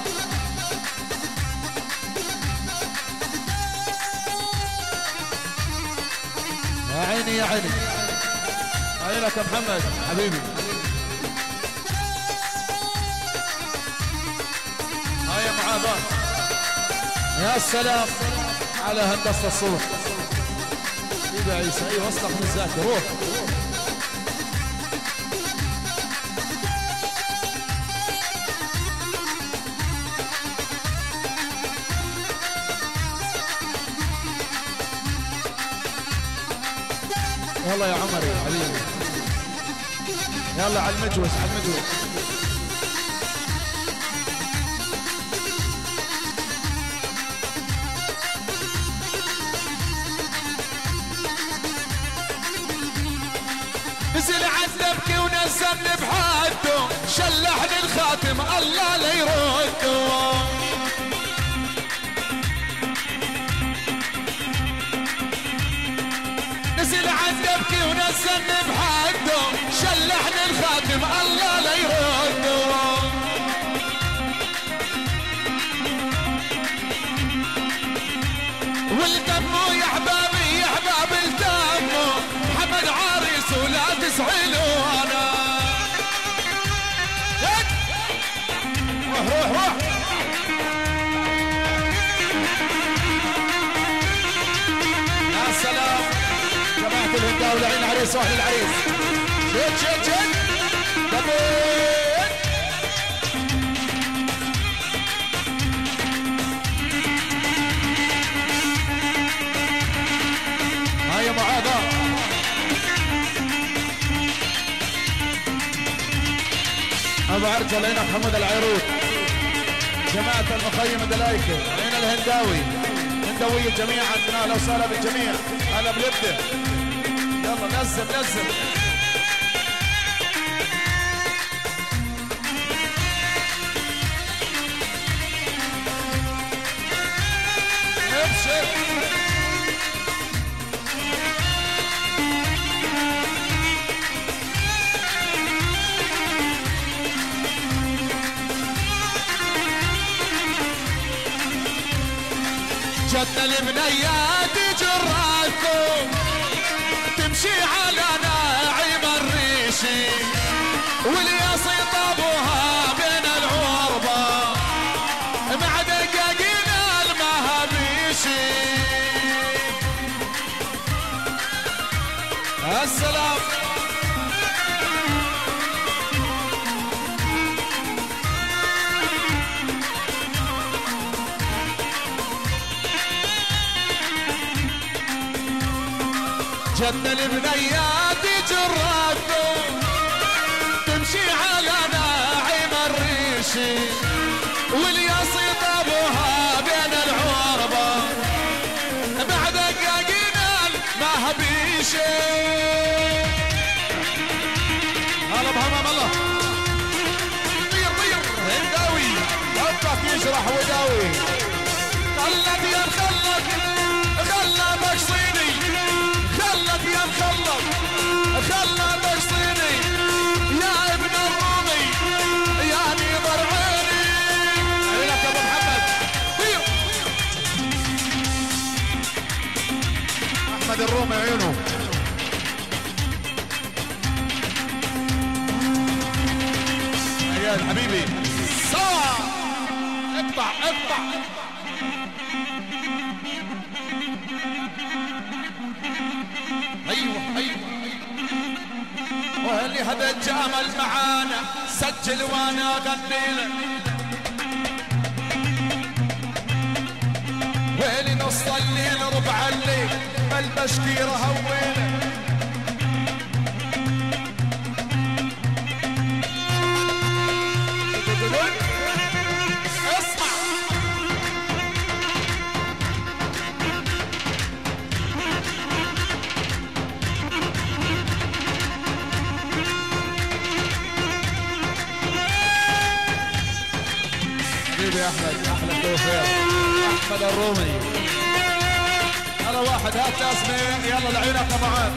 يا عيني يا عيني عينك يا محمد حبيبي. يا معاذ يا سلام على هندسة الصوت. حبيبي عيسى ايوه اصلح من الذاكر روح. يلا يا عمري حبيبي يلا على المجوز على المجوز. نزل عذبكي ونزلني بحده شلحني الخاتم الله لا يرده. نزل عذبكي ونزلني بحده شلحني الخاتم الله لا يرده. والدمو يا حبابي يا حباب الدمو محمد عريس ولا تسعلوا انا. روح روح يا سلام جماعة الهنداوي لعين العريس واهل العريس. شد هاي معاذة ابو عرجة لنا محمد العيروت. جماعة المخيم دلايكة لنا الهنداوي من الدوية جميعا، اهلا وسهلا بالجميع، هلا باليده. يلا نزل نزل. ابشر. جدنا البنيات جراثهم تمشي على ناعم الريشي، والياصي طابوها بين العربة مع دقاقين المهابيشي. السلام. جدنا البنيات جراثهم تمشي على ناعم الريشي، والياصي طابوها بين العربة بعد دقاقين المهبيشي. هلا بهمام الله. طير طير هنداوي ربك يشرح وداوي. خلت يا مخلط خلتك صيني، خلت يا مخلط خلتك صيني، يا ابن الرومي يا نظر عيني. عينك ابو محمد. طير. احمد الرومي عيونه. عيال حبيبي سوا. اقطع اقطع. ايوه ايوه. واللي هذا الجمل معانا سجل وانا اغني له، ويلي نص الليل ربع الليل بالبشكيره هويله. اسمع. حبيبي يا احمد، احلى توفيق احمد الرومي. هلا واحد هات تاسمين. يلا لعينك معاك.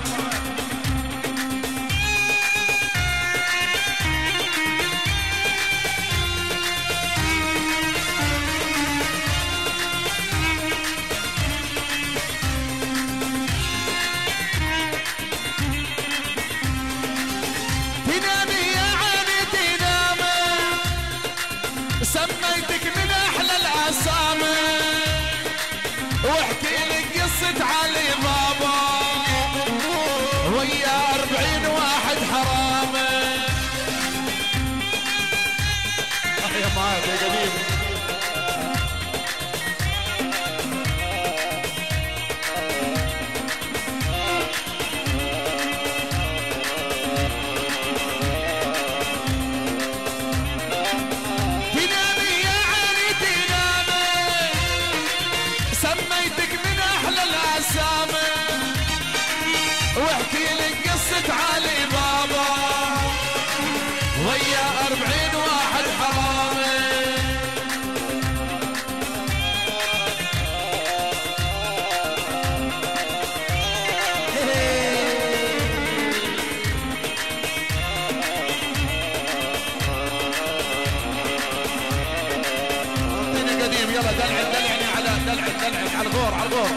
تنامي يا عيني تنامي، سميتك من احلى الاسامي، واحكي لك قصة علي بابا ويا 40 واحد حرامي. يا معاذ يا قديم. واحكي لك قصة علي بابا ويا 40 واحد حرامي. اعطيني قديم. يلا دلعني على دلعك على الغور على الغور.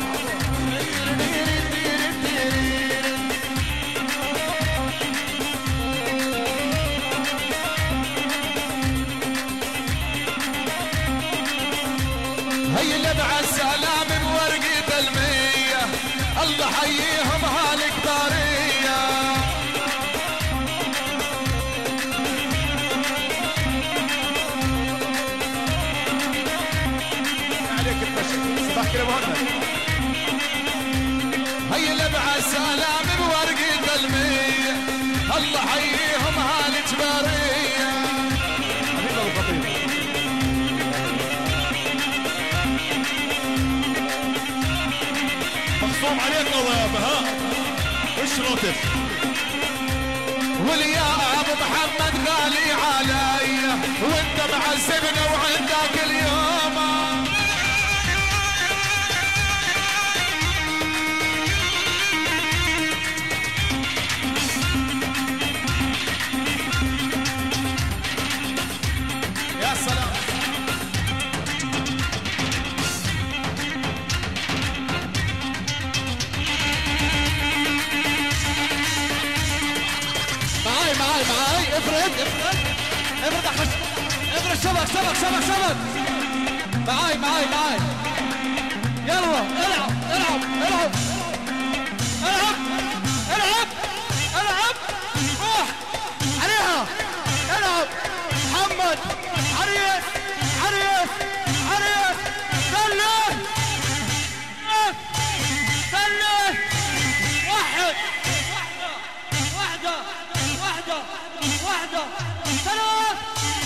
هي اللي مع السلام بورقة المية، الله حييهم هالكبارية. عليك المشي صباحك يا مهند. هي اللي مع السلام بورقة المية، الله حييهم هالكبارية. حبيب ابو خطيب. اليوم عليك بهاء اشرطف. واليا ابو محمد غالي علي وانت معذبنا وعندك اليوم. يا سلام. معاي افرد افرد شبك معاي يلا العب روح عليها العب. محمد عريس سلم واحدة ثلاث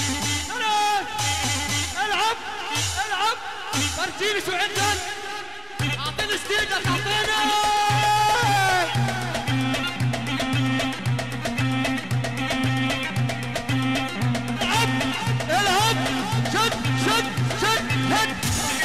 العب فرجيني شو عندك. اعطيني ستيجك اعطيني. العب شد هد.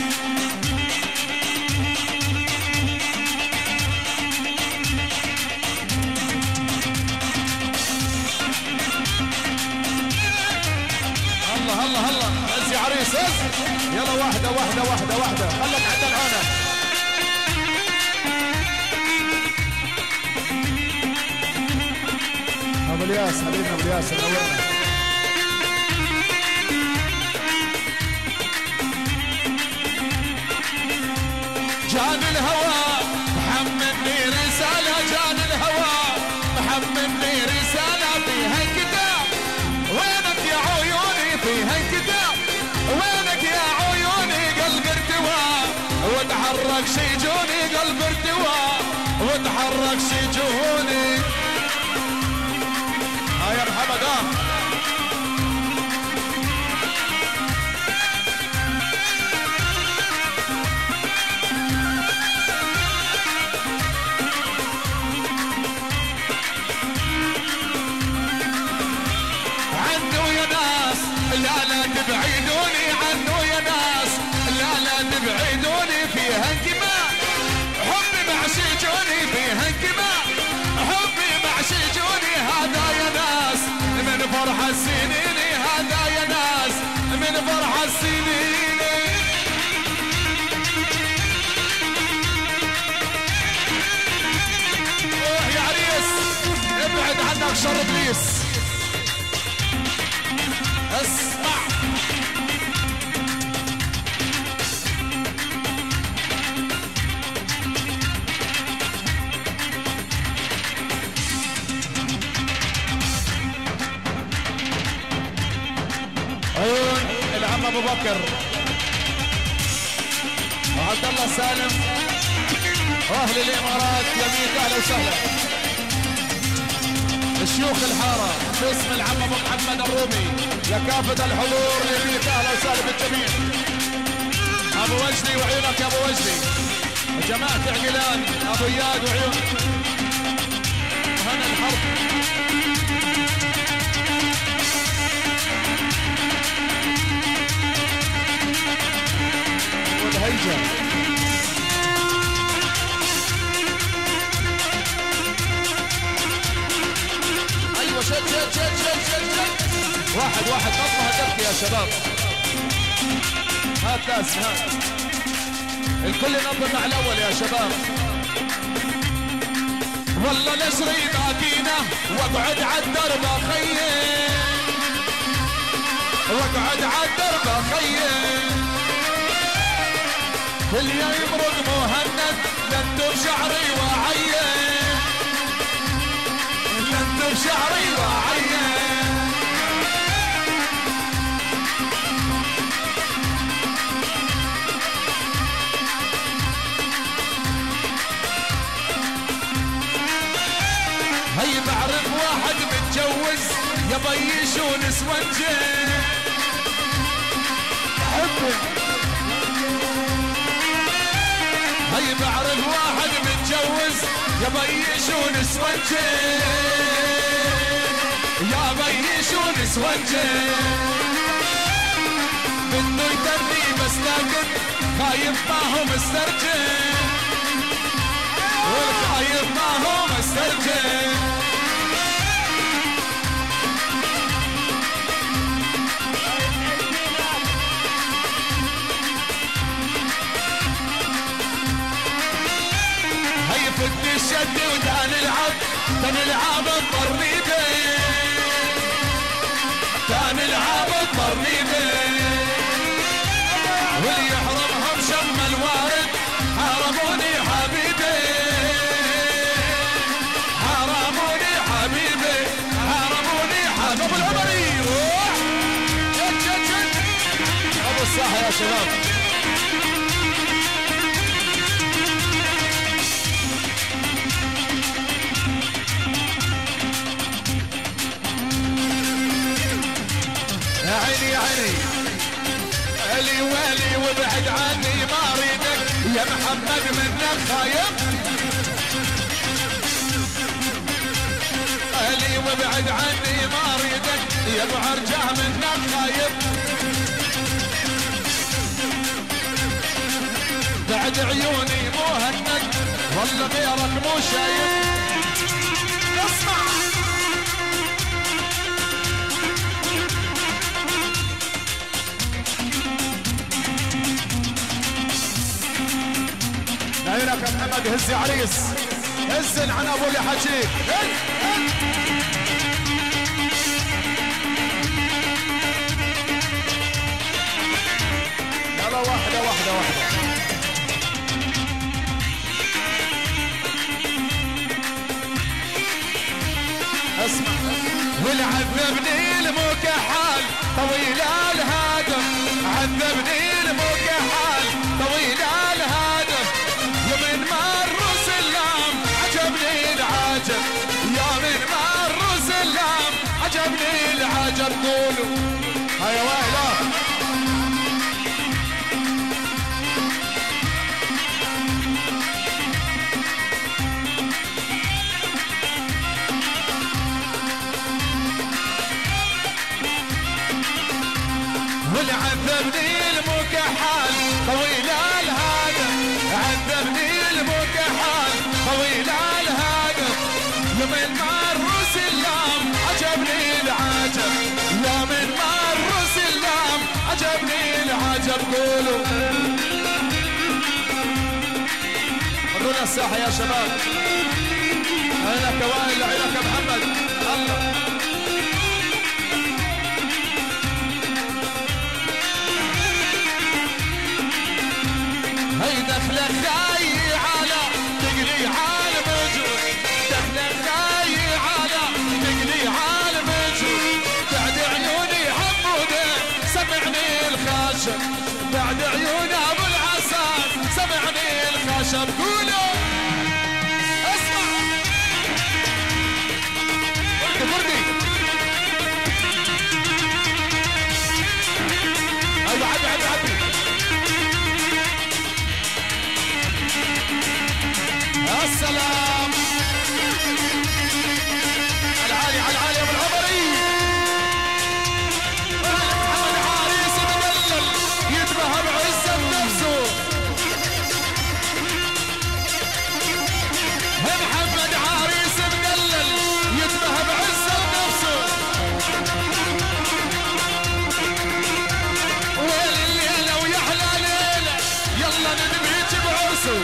هلا هز يا عريس هز. يلا واحدة خلك عند العونة. ابو الياس حبيبنا ابو الياس منورنا. جاني الهوى محملني رسالة، جاني الهوى محملني رسالة فيها الكتاب. وينك يا عيوني فيها الكتاب، وينك يا عيوني قلب ارتوى وتحرك شجوني قلب ارتوى وتحرك شجوني. يا محمد لا تبعدوني عنه يا ناس، لا تبعدوني فيها انتماء. حبي معشجوني فيها انتماء، حبي معشجوني هذا يا ناس من فرح السنين، هذا يا ناس من فرح السنين. روح يا عريس ابعد عنك شر ابليس. اسمع عيون العم ابو بكر وعبد الله سالم واهل الامارات يميك اهلا وسهلا. شيوخ الحاره باسم العم ابو محمد الرومي يا كافة الحضور يميك اهلا وسهلا بالجميع. ابو وجدي وعيونك يا ابو وجدي، جماعة عقلان ابو اياد وعيون هنا الحرب. والهيجة ايوه شد واحد نطها تبكي يا شباب. هات كاس هات الكل ينظم مع الاول يا شباب. والله نشري باكينه واقعد عالدرب اخيم، واقعد عالدرب اخيم. كل يوم يمرق مهند لنتف شعري وعين، لنتف شعري وعين. هي بعرف واحد متجوز يبيشون نسونجه حبه. هي بعرف واحد متجوز سونجين يا بيشون سونجين بده يدري بس لكن خايف ما هو مسترجل والخايف ما هو مسترجل هي فد الشد وتنلعب الطريبه تنلعب الطريبه واللي يحرمهم شم الوارد حرموني حبيبي حرموني حبيبي حرموني حبيبي ابو العمري روح جد جد جد ابو الصحة يا شباب يا عيني يا عيني الي والي وابعد عني ما اريدك يا محمد منك خايف الي وابعد عني ما اريدك يا ابو عرجه منك خايف بعد عيوني مو هنك والله غيرك مو شايف اسمع عينك يا محمد هز يا عريس هز عن ابو اللي حكيك يلا واحدة واحدة واحدة اسمع والعذبني المكحال طويل الهدف عذبني المكحال طويل الهدف يومين مر سلام عجبني العجب يومين مر سلام عجبني العجب قولوا هيا ويلا والعذبني المكحال طويل الهدف عذبني المكحال طويل الهدف يومين مر سلام عجبني العجب يومين مر سلام عجبني العجب قولوا ورونا الساحة يا شباب عينك يا وائل عينك يا محمد الله هي دخلة خاي على تقلي على مجرد دخلة خاي على تقلي على مجرد بعد عيوني حمودة سمعني الخشب بعد عيون ابو العسل سمعني الخشب قولوا اسمع وردي ايوه عبي عبي عبي السلام العالي على العالي ابو العمري محمد عريس مدلل يتبه بعزة نفسه محمد عريس مدلل يتبه بعزة نفسه ويل الليلة ويحلى ليلة يلا نبيك بعرسه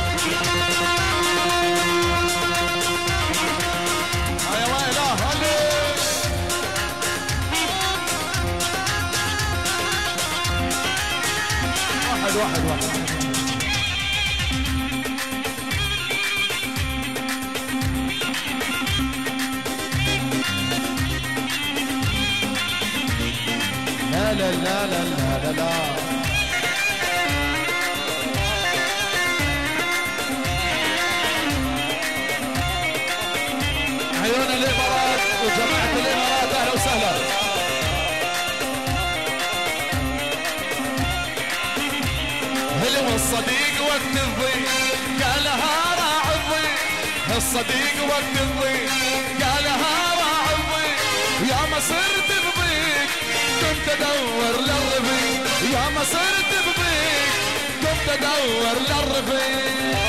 واحد لا لا لا لا لا لا عيون الامارات وجماعة الامارات اهلا وسهلا هلو الصديق وقت الضيق قالها راعي الضيق الصديق وقت الضيق قالها راح الضيق يا ما صرت بضيق كنت ادور للرفيق يا ما صرت بضيق كنت ادور للرفيق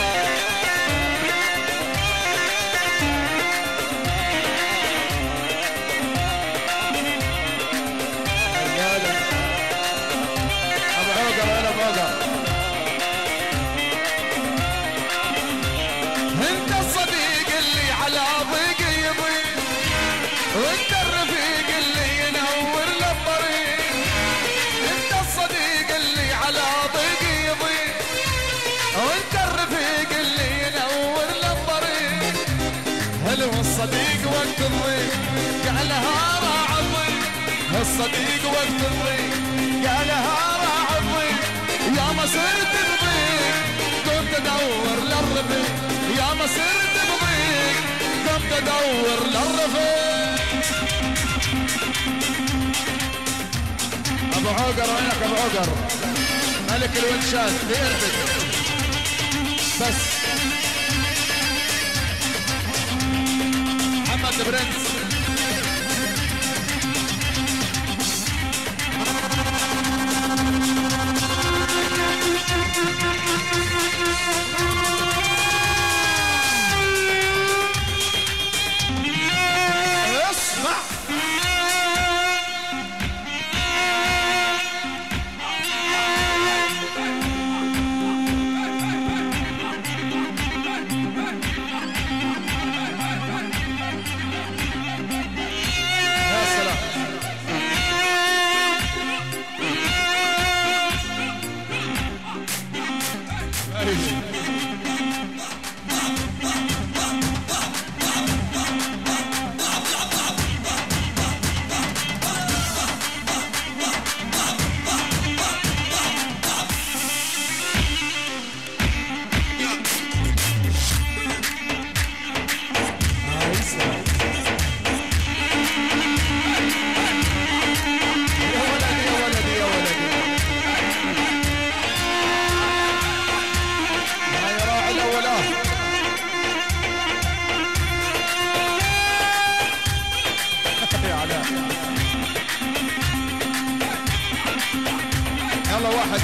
انت الصديق اللي على ضيق يضيق وانت الرفيق اللي ينور للطريق انت الصديق اللي على ضيق يضيق وانت الرفيق اللي ينور للطريق هلو الصديق وقت الضيق قالها راح الضيق الصديق وقت الضيق قالها راح الضيق يا ما صرت بضيق كنت ادور للرفيق يا ما صرت بضيق كنت ادور للرفيق ابو عقر وينك ابو عقر ملك الونشات بيربك بس محمد برنس يلا واحد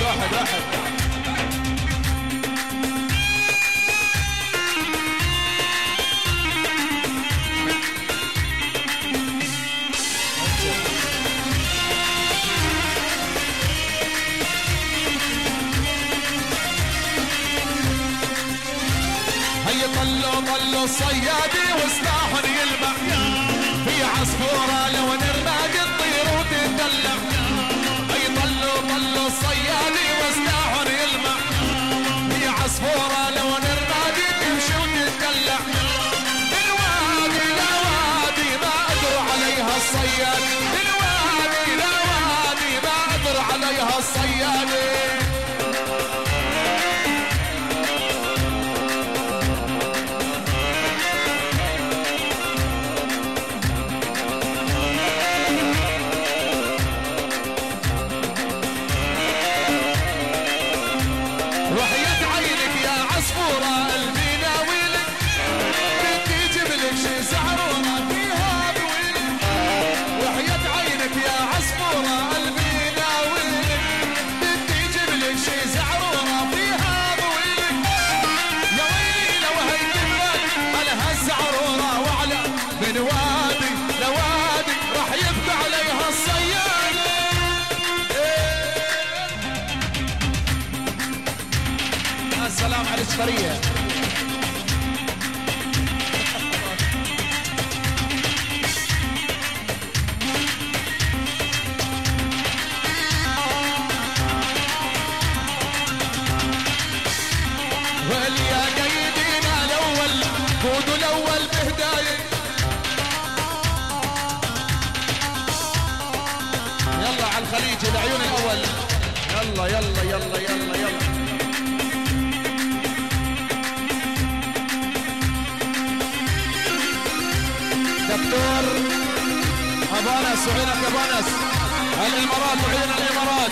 هيا طلوا الصيادي وسلاحهم يلمع في عصفورة لو نرماق تطير وتدلع هيا طلوا الصيادي وسلاحهم يلمع في عصفورة لو نرماق تمشي وتدلع من وادي لوادي ما أقدر عليها الصياد من وادي لوادي ما أقدر عليها الصيادي السلام على الشفرية واليا قايدين الاول خذوا الاول بهدايه يلا على الخليج العيون الاول يلا يلا يلا يلا يلا دكتور ابانس وعينك ابانس الامارات وعين الامارات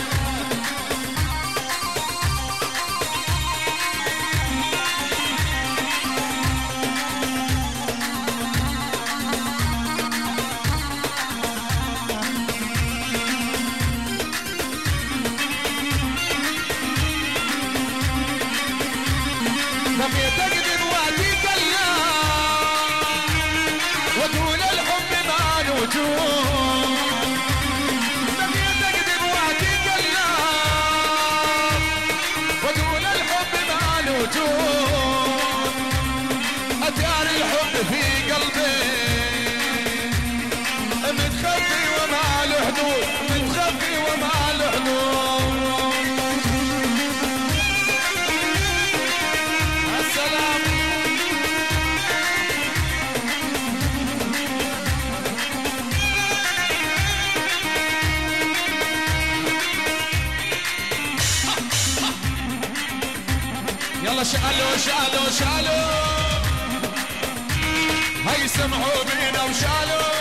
يلا شالوا شالوا شالوا هاي سمعوا بينا وشالوا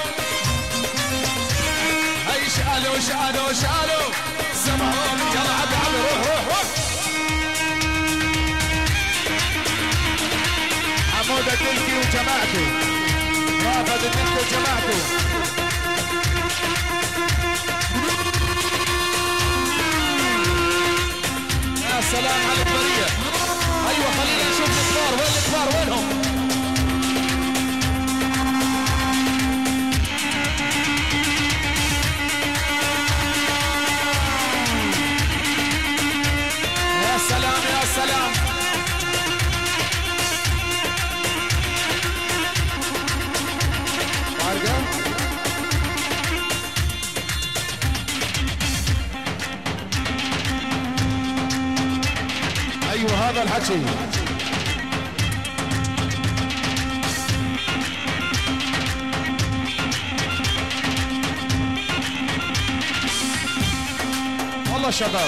هاي شالوا شالوا شالوا سمعوا يلا عبي عبي روح روح روح حمودة تلكي وجماعته رافض تلكي وجماعته يا سلام على البرية ايوه خلينا نشوف الكبار وين الكبار وينهم يا سلام يا سلام ايوه هذا الحكي والله شباب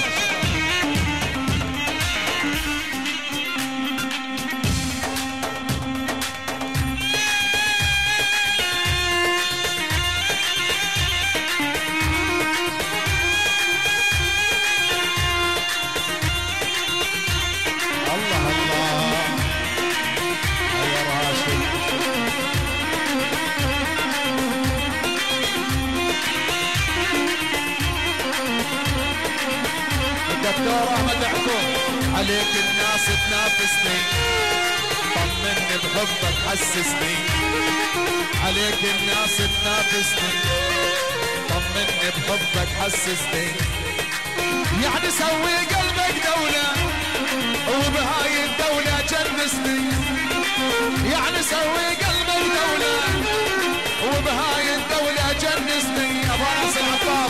دكتور احمد حكوم عليك الناس تنافسني طمني بحبك حسسني عليك الناس تنافسني طمني بحبك حسسني يعني سوي قلبك دولة وبهاي الدولة جنسني يعني سوي قلبك دولة وبهاي الدولة جنسني ابو انس العطار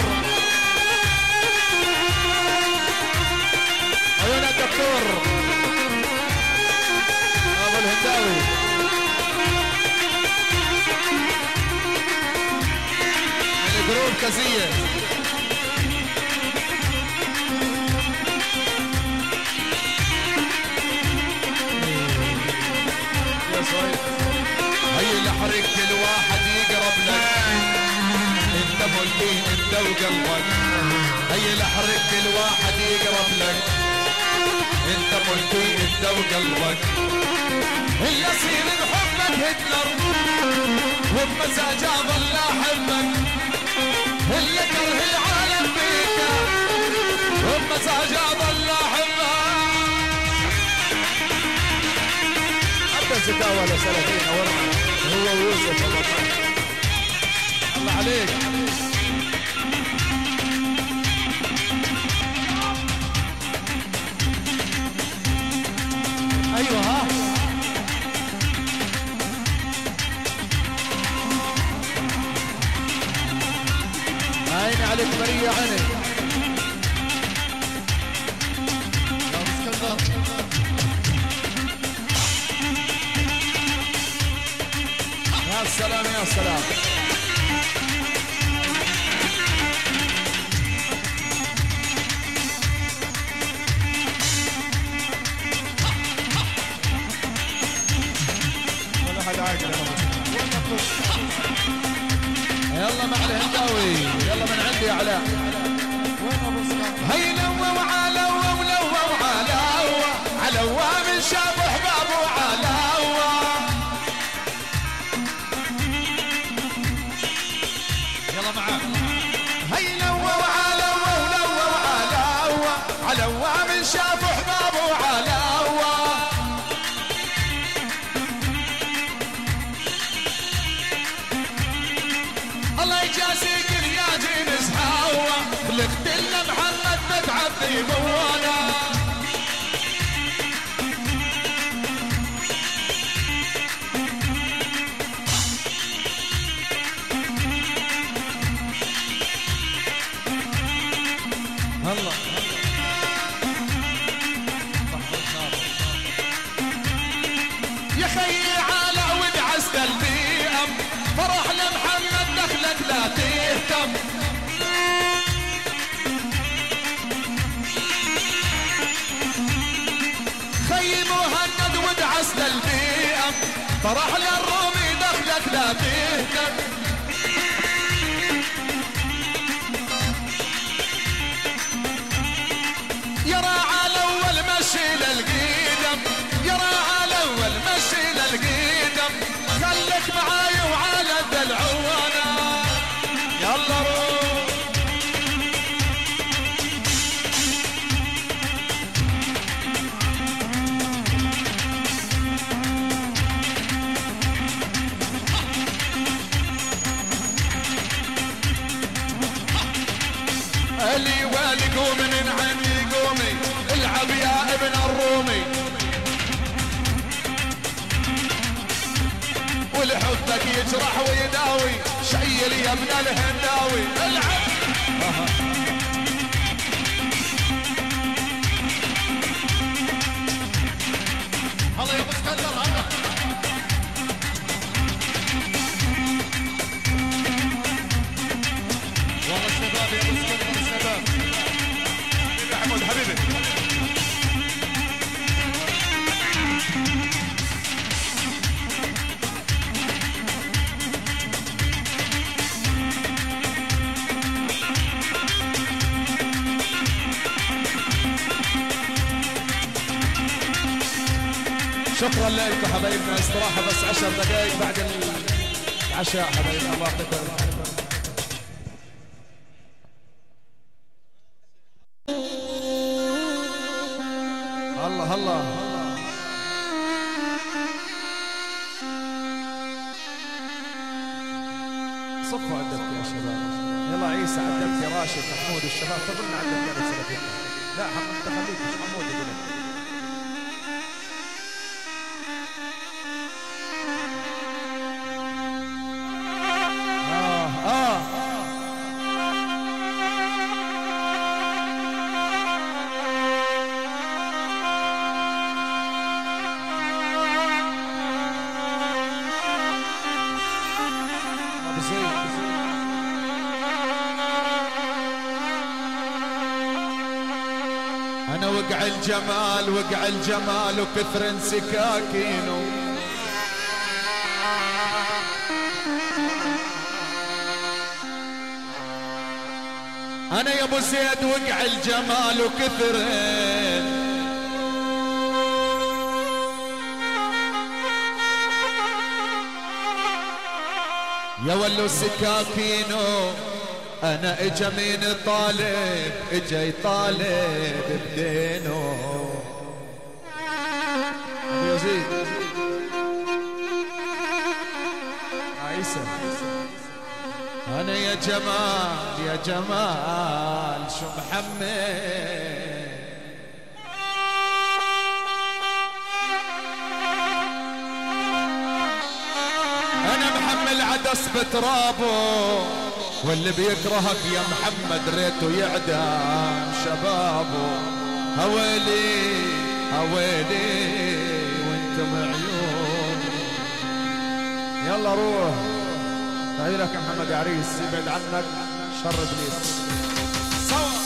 وين الدكتور ابو الهنداوي الجروب كزيه هي لحرق كل واحد يقرب لك انت ملكي انت وقلبك هي لحرق كل واحد يقرب لك انت ملكي انت وقلبك هي سير بحبك هتلر وبمزاج اظل احبك هي كره العالم بيك وبمزاج اظل احبك حتى زكاوى لسلفين ورمى هو ويوسف الله عليك ايوه ها عيني عليك برية عيني يا سلام يا سلام يلا مع الهنداوي يلا من عندي يا علاء هي لوى وعلوى ولوى وعلوى علوى من شاف احبابه وعلوى يلا معاه هي لوى وعلوى ولوى وعلوى علوى من شاف احبابه وعلوى الله يجازيك يا جنس حوا لقتلنا محمد متعبي بوانا الله يا خيي على ود عسى البيئة فرح لمحمد دخلك لا تهتم فرح للرومي دخلك لا تهتم. يرى على اول مشي للقدم، يرى على اول مشي للقدم، خليك معاي وعلى الدلعونه يلا روح. الي والي قوم من عندي قومي، العب يا ابن الرومي، ولحبك يجرح ويداوي، شيل يا ابن الهنداوي العب. الله يا ابو اسكندر الله. والله الشباب يا ابو اسكندر الشباب. حبيبي يا حمود حبيبي. شكرا لكم حبايبنا. استراحة بس 10 دقائق بعد العشاء حبايبنا. الله يعطيكم العافية. الله الله صفوا عدتك يا شباب. يلا عيسى عدتك يا راشد محمود الشباب تظن عدتك يا رسالتك. لا انت خليك مش محمود يقول لك. أنا وقع الجمال وقع الجمال وكثر سكاكينه، أنا يا أبو زيد وقع الجمال وكثر يا ولو سكاكينه. أنا إجا مين طالب إجا يطالب بدينه. أبو يزيد عيسى أنا يا جمال يا جمال شو محمد. أنا محمل عدس بترابه، واللي بيكرهك يا محمد ريته يعدم شبابه. هويلي هويلي وانت معيوني. يلا روح تعيلك يا محمد يا عريس، يبعد عنك شر ابليس. سوا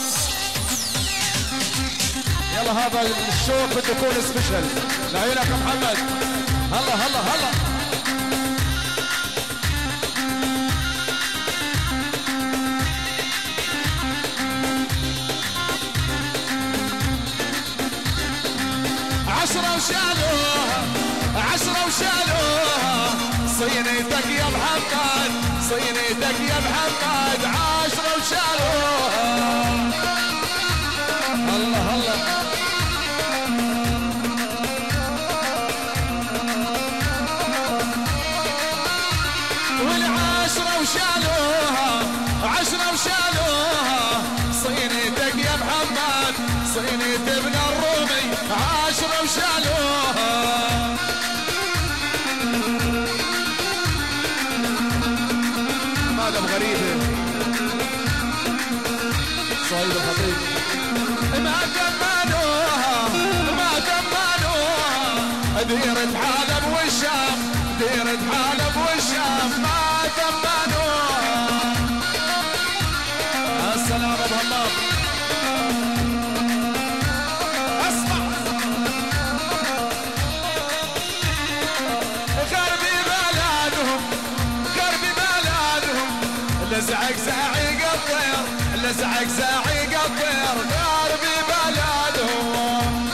يلا هذا الشوط بده يكون سبيشل لعيلك يا محمد. هلا هلا هلا. عشرة وشالوها عشرة وشالوها، صينيتك يا محمد صينيتك يا محمد. عشرة وشالوها الله الله. والعشرة وشالوها عشرة وشالوها، صينيتك يا محمد صينيت ابن الرومي. عشرة وشالوها ماذا بغريبة صايد الخطيب. ما كملوها ما كملوها، ديرة حلب والشام ديرة حلب والشام. ما كملوها. السلام ابو همام. اسمع غير ونزعق زعيق الطير دار ببلدهم.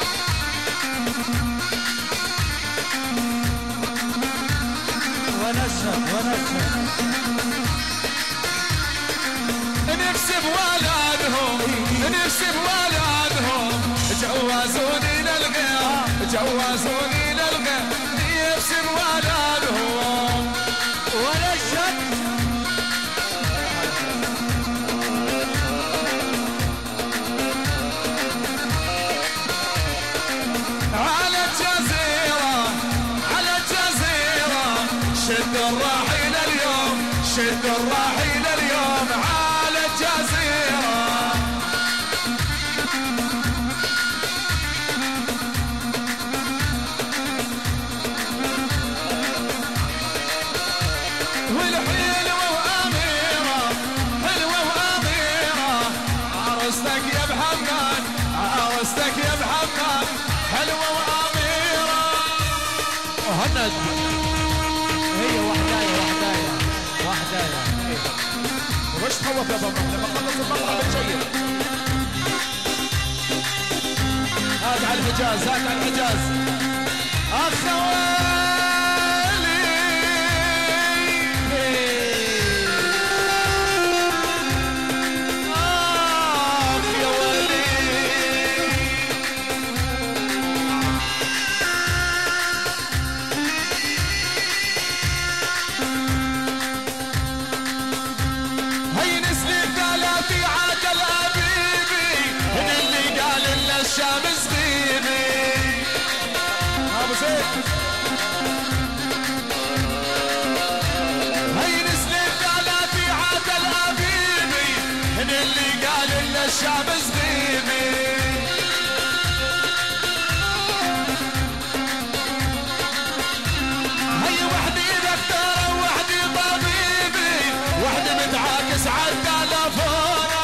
نفسي بولادهم نفسي بولادهم جوازوني للغير جوازوني للغير نفسي بولادهم ولا شك. على الجزيرة على الجزيرة شد الرحيل اليوم شد الرحيل اليوم على الجزيرة. والحلوة وأميرة حلوة وأميرة عروستك يا محمد عروستك يا محمد حلوة وأميرة. وهند هي وحداية وش تخوف يا بابا لما خلص المقطع بتشيل. هات على الحجاز هات على الحجاز. أخوالي يا ولي هي نسلي ثلاثي عاد الأبيبي من اللي قال لنا الشمس غيبي. أبو سيف هي نسلي ثلاثي عاد الأبيبي من اللي قال لنا الشمس غيبي. هي وحدي دكتورة وحدي طبيبي وحدي متعاكس على التلفونة.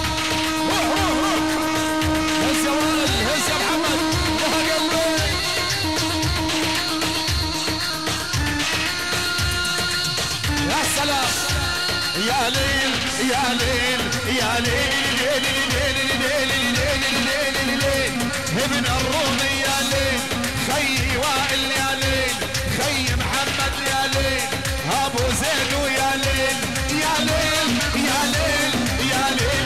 هز يا ولد هز يا محمد يا قلبي. يا سلام يا ليل يا ليل يا ليل ابن الرومي يا ليل خي وائل يا ليل خي محمد يا ليل ابو زيد ويا ليل يا ليل يا ليل يا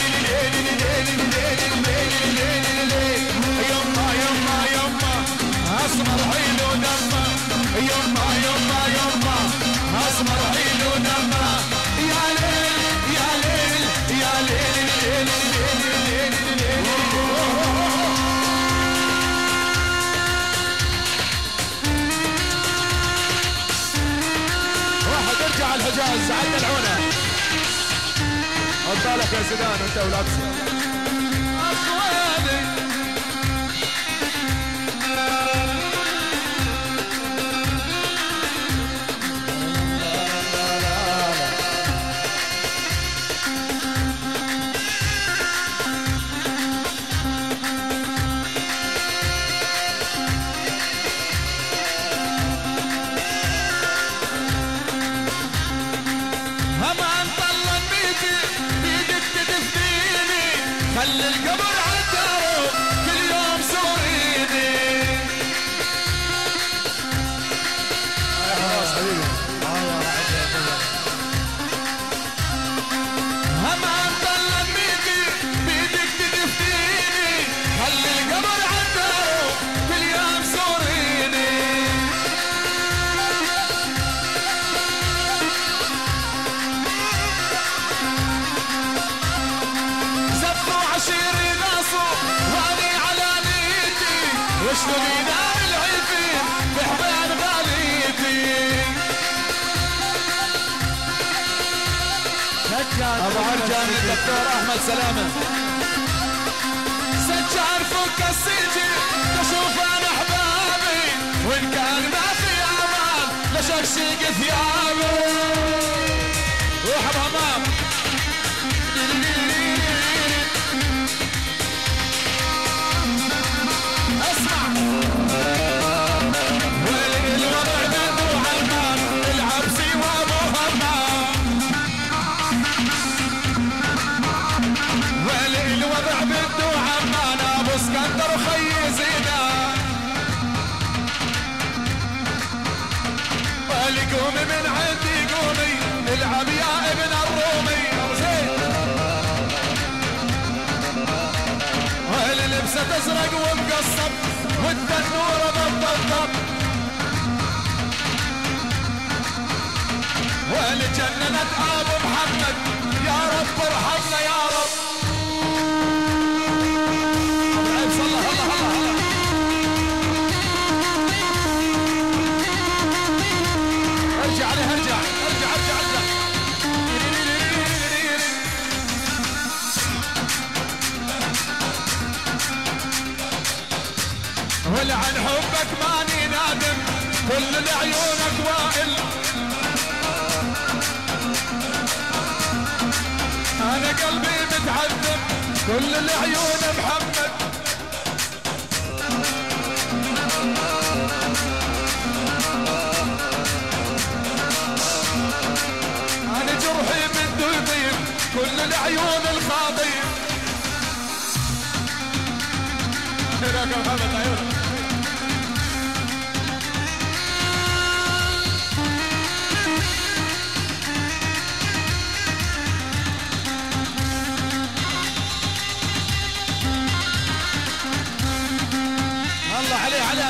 ليل يما يما يما اسمر عين ودمه يما يما يما اسمر عين ودمه يا ليل يا ليل يا ليل. واحد ارجع الحجاز عد العونه. خد بالك يا زيدان انت ولابسه. اخواني خلي القبر عالدار كل يوم سوريني. خلاص حبيبي هم طلع بيدي بيدك تدفيني خلي القبر عالدار كل يوم سوريني. عشيري ناصر واني على نيتي وشلون يدار العيفين بحبان غاليتي. ابو عرجان الدكتور احمد سلامه سجار فوق السجن تشوف انا احبابي وان كان ما في امان لشقشق ثيابي. روح ابو همام اسمع والوضع مفتوح الباب العبسي وابو همام تقدر خي زينة قومي من عندي قومي العب يا ابن الرومي ويلي لبسه ازرق ومقصب والتنوره بالضبط ويلي جننت ابو محمد يا رب ارحمنا يا رب صلى الله ارجع عليه ارجع ولعن حبك ماني نادم كل لعيونك وائل انا قلبي متعذب كل لعيون محمد انا جرحي بده يطيب كل العيون الخاطيب هناك محمد عيونك الله عليه على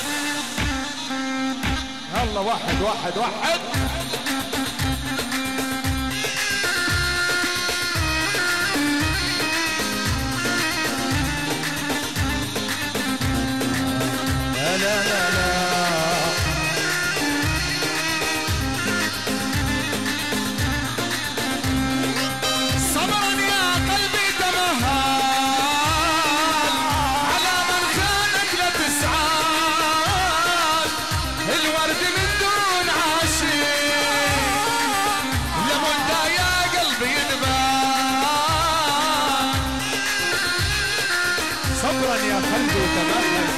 الله واحد واحد واحد لا لا لا لا صبرا يا قلبي تمهل على من خانك لا تسعال الورد من دون عاشق لمدة يا قلبي ينبال صبرا يا قلبي تمهل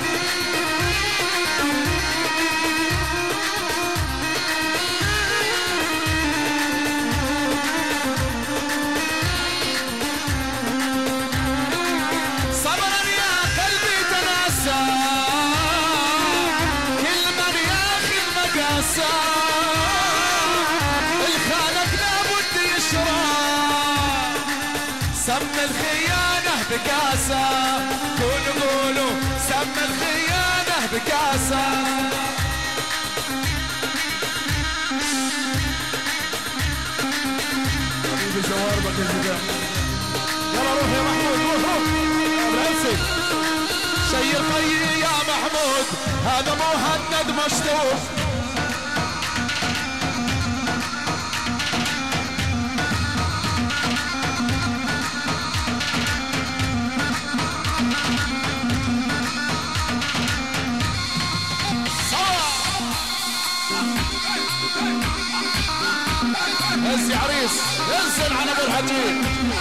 الخانك لابد يشرب سم الخيانة بكاسة قولوا سم الخيانة بكاسة حبيبي شواربك الزجاج يلا روح يا محمود روح بالعسل شير خيي يا محمود هذا مهند مشطوف هز يا عريس انزل على ابو الحجيج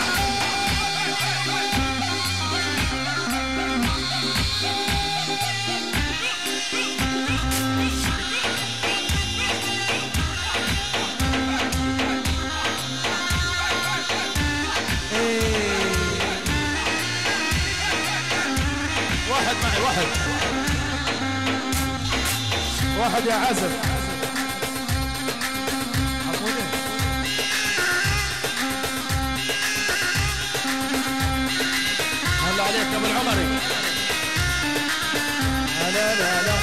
واحد معي واحد يا عزب هلا عليك ابو العمري لا لا لا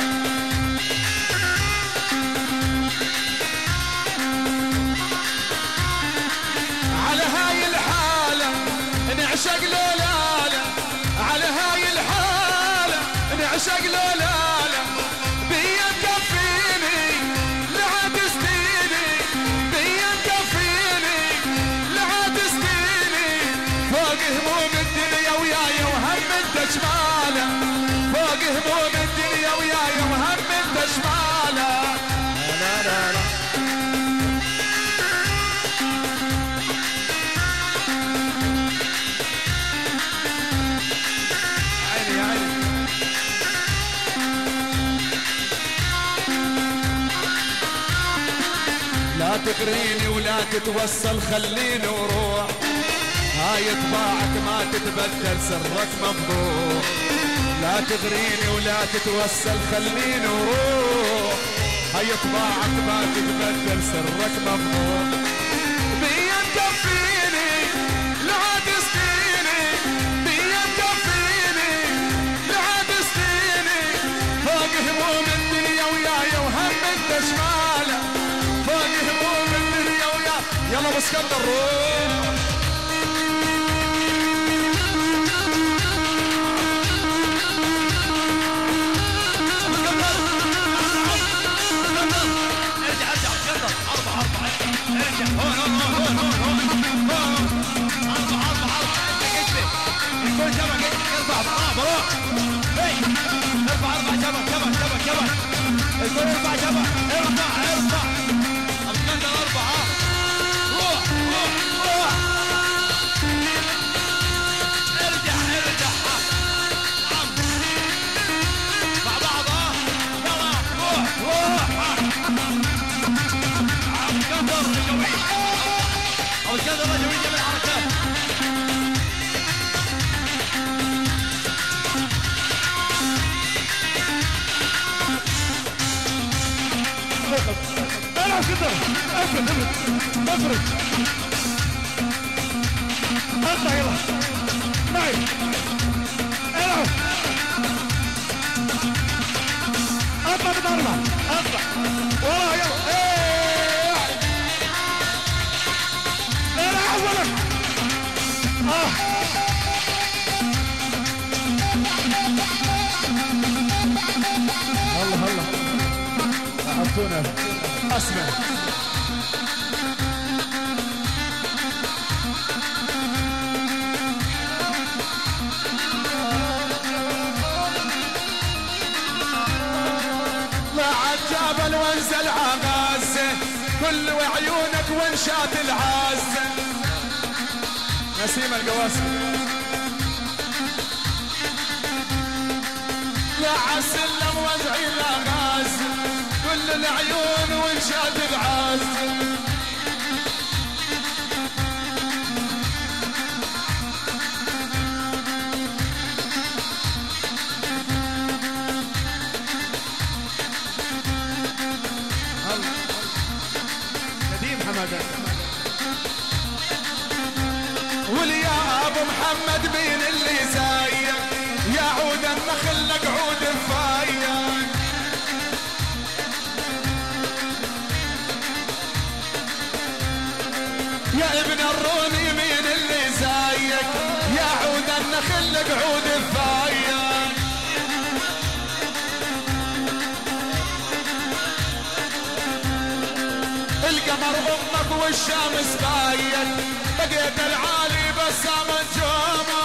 على هاي الحالة نعشق لولالا على هاي الحالة نعشق لولالا بيا مكفيني لعاد سنيني بيا مكفيني لعاد سنيني فوق هموم الدنيا وياي وهم انت جماله فوق هموم الدنيا وياي وهم انت جماله لا لا لا عيني يا عيني لا تقريني ولا تتوصل خليني وروح هاي طباعك ما تتبدل سرك مفضوح، لا تغريني ولا تتوسل خليني وروح، هاي طباعك ما تتبدل سرك مفضوح، بيا تكفيني لا تسقيني، بيا تكفيني لا تسقيني، فوق هموم الدنيا وياي وهم انت شماله، فوق هموم الدنيا وياي. يلا ابو اسكندر روح. افرد اطلع يلا معي العب اطلع بضربة اطلع ورا يلا العب ولك الله الله عطونا اسمع جبل وانزل عغازه كل وعيونك وانشات العازه. نسيم القواسم لا عالسلم وزعي العغازه كل العيون وانشات العازه. وليا ابو محمد مين اللي زايك يا عود النخل لك عود فايك. يا ابن الروني مين اللي زايك يا عود النخل لك عود فايك. القمر امك والشمس باين بقيت العالي بسام الجومة.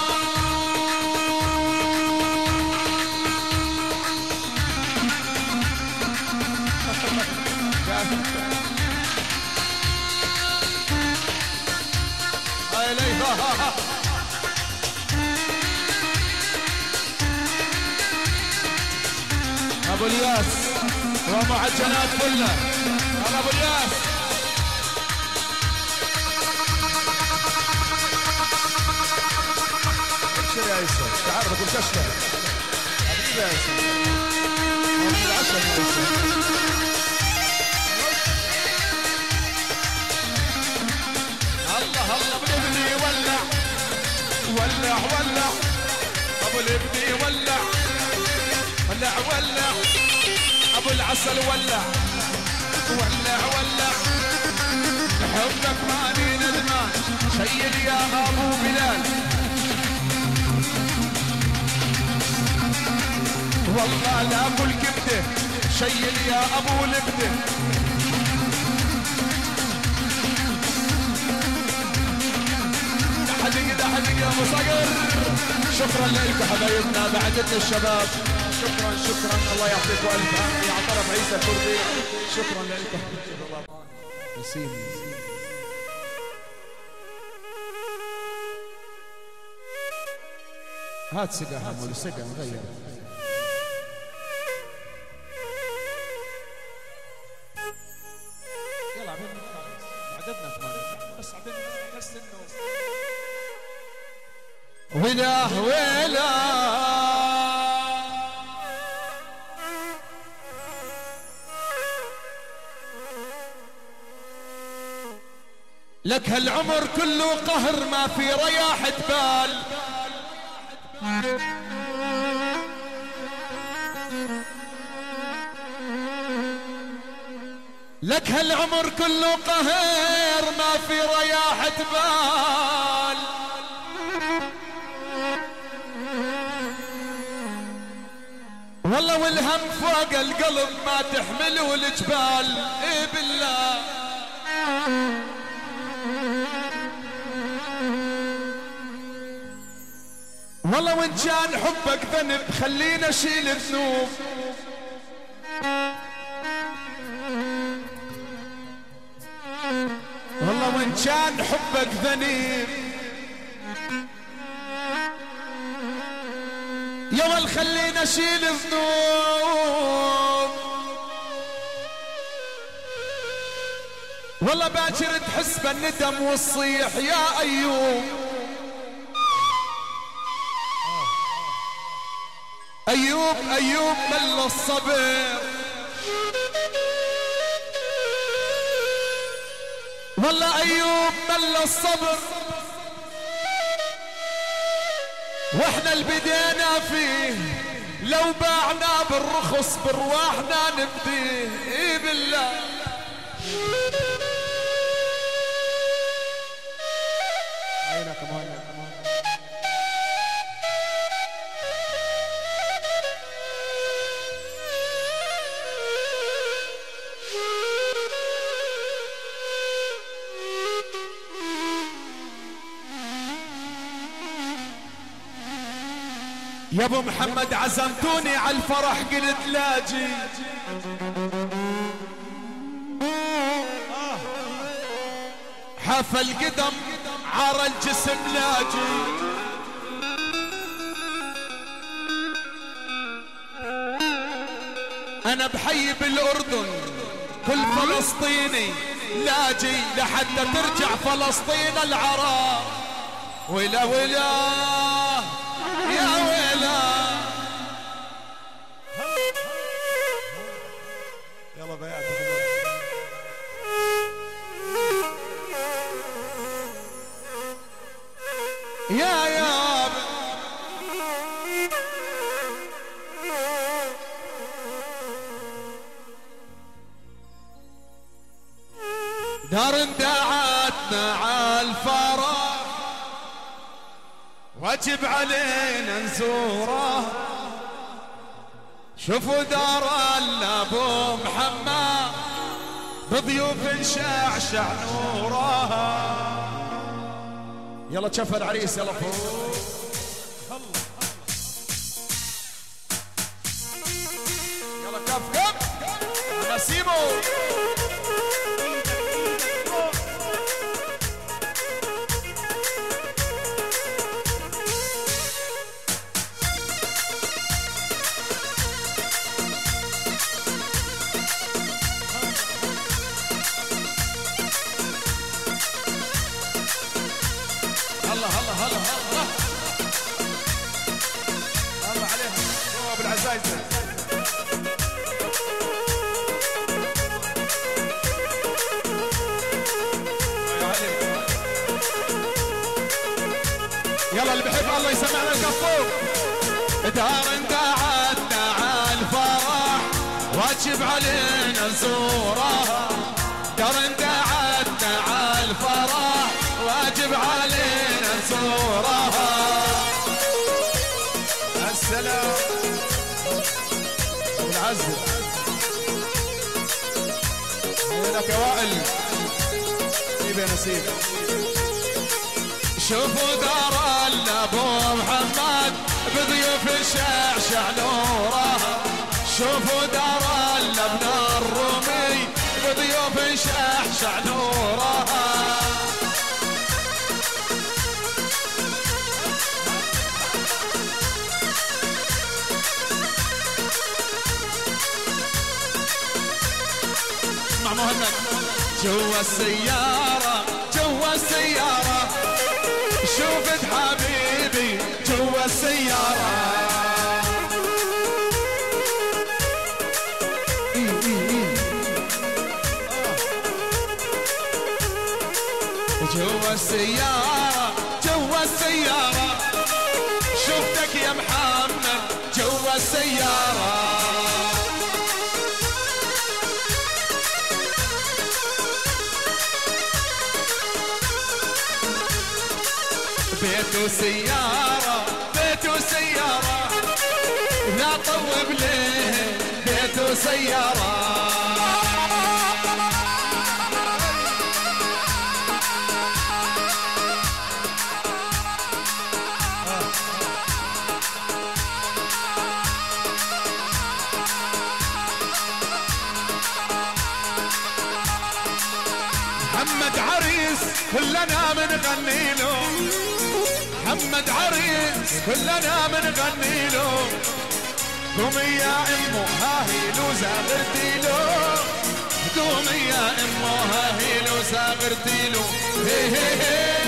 ابو الياس ومعجنات كلها ابو الياس. ابشر يا ياسر تعال بقول كشفه ابشر يا ياسر من العشاء يا ياسر. الله الله ابو الابني ولع ولع ولع ابو الابني ولع ولع ولع ابو العسل ولع ولع ولع. حبك ماني ندمان شيل يا ابو بلال والله لا اكل كبده شيل يا ابو لبده. دحدق يا ابو صقر. شكرا لكم حبايبنا بعدتنا الشباب شكرا شكرا الله يعطيكم الف عافيه. على طرف عيسى الكردي شكرا لكم. نسيم هات سقا حمولي سقا نغير. يلا عبين عددنا ثمانية بس عبين نحس انه وله ولا لك هالعمر كله قهر ما في رياحة بال. لك هالعمر كله قهر ما في رياحة بال. والله والهم فوق القلب ما تحمله الجبال. اي بالله والله وان كان حبك ذنب خلينا اشيل الذنوب. والله وان كان حبك ذنب يا ول خلينا اشيل الذنوب. والله باكر تحس بالندم والصيح يا ايوب. ايوب ايوب مل الصبر. والله ايوب مل الصبر واحنا اللي بدينا فيه لو باعنا بالرخص برواحنا نبديه. اي بالله يا ابو محمد عزمتوني على الفرح قلت لاجي. حفل قدم عار الجسم لاجي. انا بحي بالاردن كل فلسطيني لاجي لحتى ترجع فلسطين العراء. ولا ولا يا ويلا يلا بيعت يا دار دعتنا على الفرح واجب علينا نزوره. شوفوا دار ابو محمد بضيوف شعشع نورها. يلا تشوف العريس يلا فوق. يلا كف كف نسيبه. هلا هلا هلا هلا هلا عليها جواب العزايزة. يلا اللي بحب الله يسمعنا القفور. دار دعتنا على الفرح واجب علينا نزورها. دار دعتنا على الفرح واجب علينا نزورها. السلام والعزة لك يا وائل نسيبه نسيبه. شوفوا دار ابو محمد بضيوف شعشع نورها. شوفوا دار ابن الرومي بضيوف شعشع نورها. اسمع مهند. جوا السيارة جوا السيارة شوفت حبيبي جوا السيارة. جوا السيارة جوا السيارة شفتك يا محمد جوا السيارة. بيت وسيارة بيت وسيارة لا طوب ليه بيت وسيارة. محمد عريس كلنا منغني له. محمد عريس كلنا منغني له. قومي يا امه هاهيلو زاغرتي له. قومي يا امه هاهيلو زاغرتي له. هي هي هي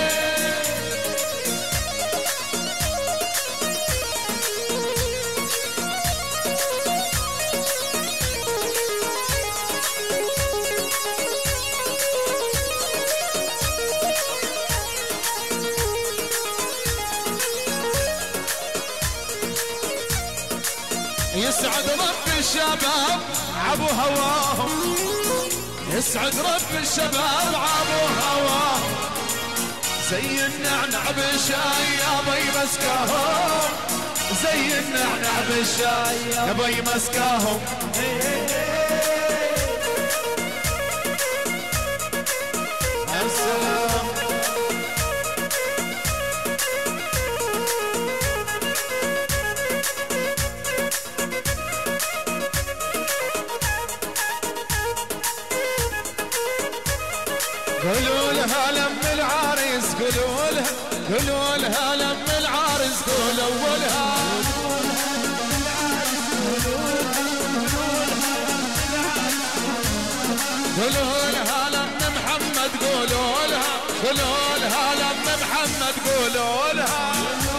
يسعد رب الشباب عبو هواهم. يسعد رب الشباب عبو هواهم. زي النعنع بالشاي يا بي مسكاهم. زي النعنع بالشاي يا بي مسكاهم. السلام قولوا لها لم العريس قولوا لها قولوا لها لم العريس قولوا لها قولوا لها لم محمد قولوا لها قولوا لها لم محمد قولوا لها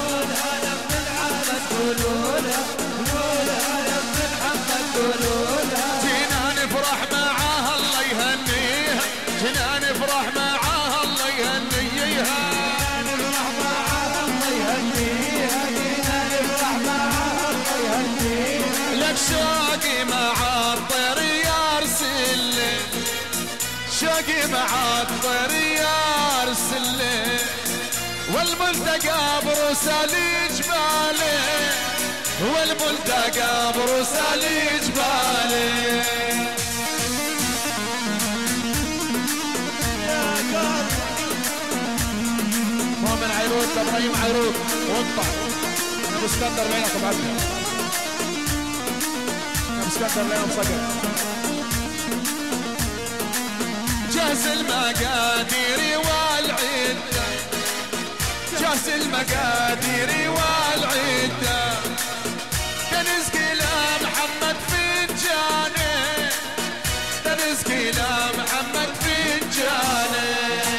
قولوا لها لم محمد قولوا لها. جينا نفرح معاها الله يهنيها. جينا نفرح معاها الله يهنيها. نفرح معاها الله يهنيها. جينا نفرح معاها الله يهنيها. لك شوقي مع الطير يرسل لي. شوقي مع الطير يرسل لي. والملتقى برسالي جبالي. والملتقى برسالي جبالي. من عيروت ابراهيم عيروت وانطع ابو اسكندر لينا طبعا. ابو اسكندر لينا مصقر. جهز المقادير والعده. جهز المقادير والعده. تنزقي لمحمد فنجاني. تنزقي لمحمد فنجاني.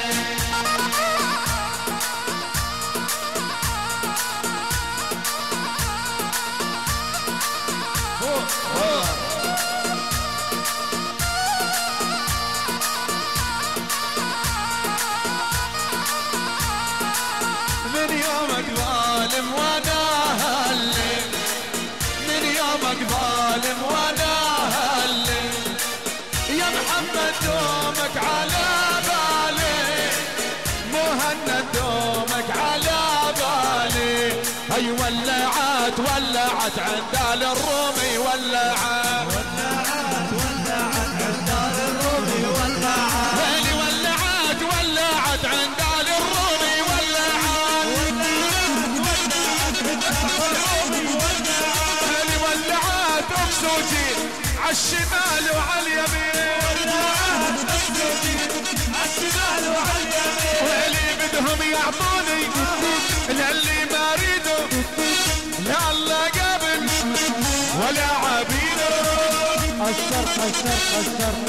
من يومك ظالم وانا هلي. من يومك ظالم وانا هلي. يا محمد دومك على بالي. مهند دومك على بالي. هي ولعت ولعت عند آل الرومي ولعت. ولعت ولعت عند آل الرومي ولعت. ويلي ولعت ولعت عند آل الرومي ولعت. ولعت ولعت عند آل الرومي ولعت. ويلي ولعت اكسوجين عالشمال وعاليمين. ولعت اكسوجين عالشمال وعاليمين. ويلي بدهم يعطوني للي ما اريده. لا الله قبل ولا عبيده. الشرق الشرق الشرق.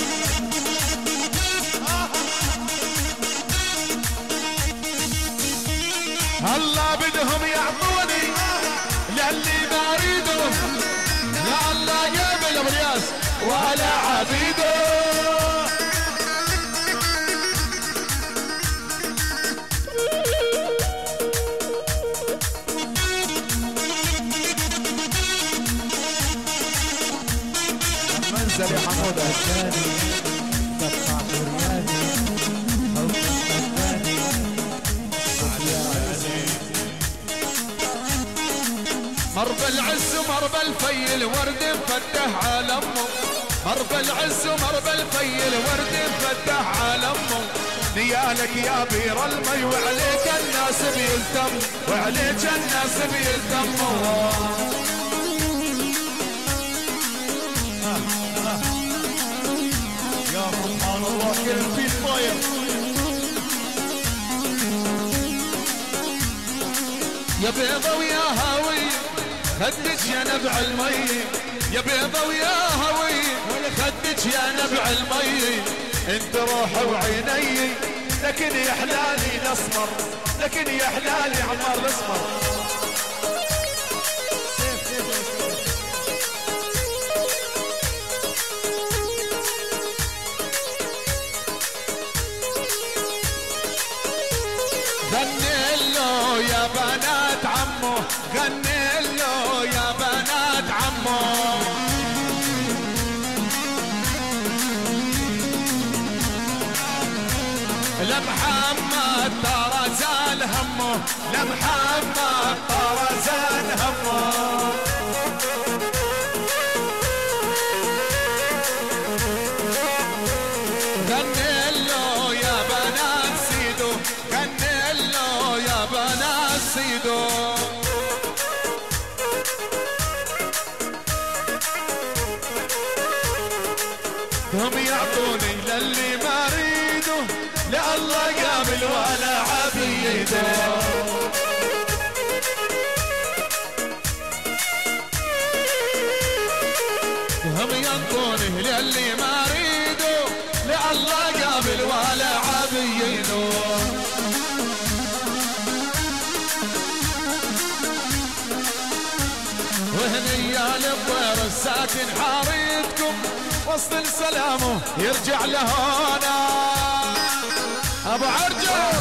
الله بدهم يعطوني للي ما اريده يا الله قبل ابو الياس ولا عبيده. منزل يا حمود الثاني قطع برياني مر بالعز ومر بالفي الورد مفتح على امه، مر بالعز ومر بالفي الورد مفتح على امه. نيالك يا بير المي وعليك الناس بيلتم، وعليك الناس بيلتموا. يا سبحان الله كيف في طاير. يا بيضة ويا هاوي خدك يا نبع المي، يا بيضة ويا هاوي خدك يا نبع المي. انت روح وعيني لكن يا حلالي الاسمر، لكن يا حلالي عمار الاسمر. غني له يا بنات عمو، غني له يا بنات عمو. لمحمد ترى زال همه، لمحمد ترى زال همه. غني له يا بنات سيدو، غني له يا بنات سيدو. هم يعطوني للي ما اريده، لا الله قابل ولا عبيده. هم يعطوني للي ما اريده، لا الله قابل ولا عبيده. وهني يا الطير الساكن حارتكم وصل سلامه يرجع لهونا ابو عرجو.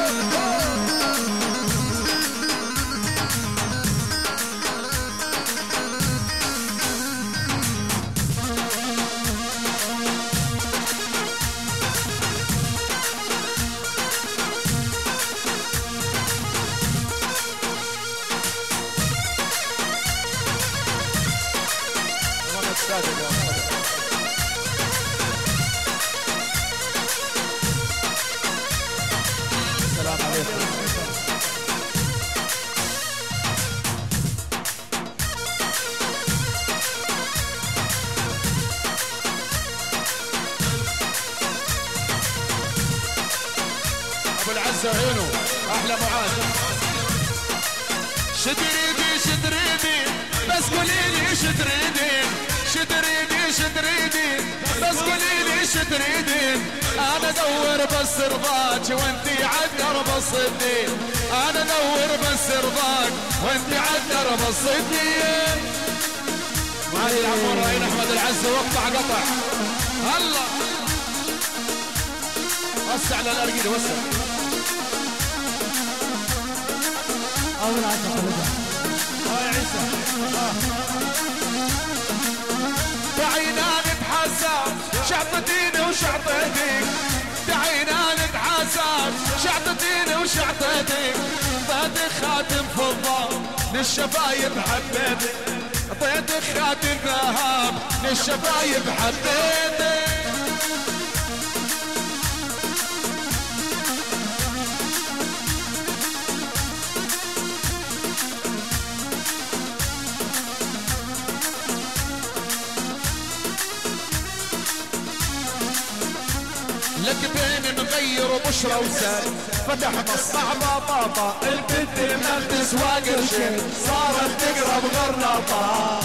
السلام عليكم. ابو العزة عيونه احلى معاذ. شتريدي شتريدي بس قوليلي شتريدي، شتريدي شتريدي بس قوليلي شتريدي. انا ادور بس رضاك وانتي عالدرب الصدي، انا ادور بس رضاك وانتي عالدرب الصدي. معي العمور رأينا احمد العزة وقطع قطع. الله وسع للارقيده وسع. اول عشرة خليجة يا عيسى. تعينا نتحاسب شعطتيني وشعطيتك، تعينا نتحاسب شعطتيني وشعطيتك. اعطيتك خاتم فضة للشفايب حبيتك، اعطيتك خاتم ذهب للشفايب حبيتك. لك بين مغير وبشرى وسال، فتح مصنع بطاطا البنت ما بتسوى قرشين صارت تقرب غرناطة.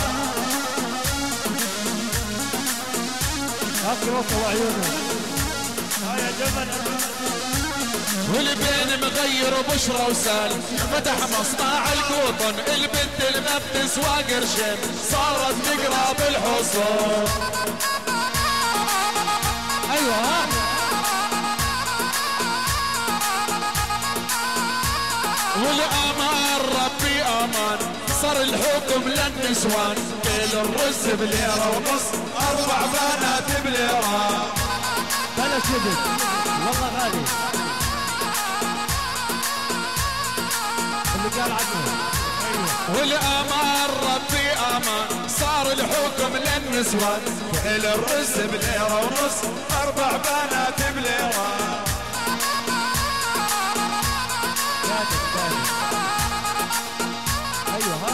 اقرص وعيونه. يا جمل والبين مغير بشرى وسالم، فتح مصنع القوطن، البنت اللي بتسوى قرشين صارت تقرا بالحصول. ايوه والامان ربي امان، صار الحكم للنسوان، كيل الرز بليره ونص، 4 بنات بليره. بلا كذب والله غالي اللي قال عنه. والامان ربي امان، صار الحكم للنسوان، كيل الرز بليره ونص، 4 بنات بليره. ايوه ها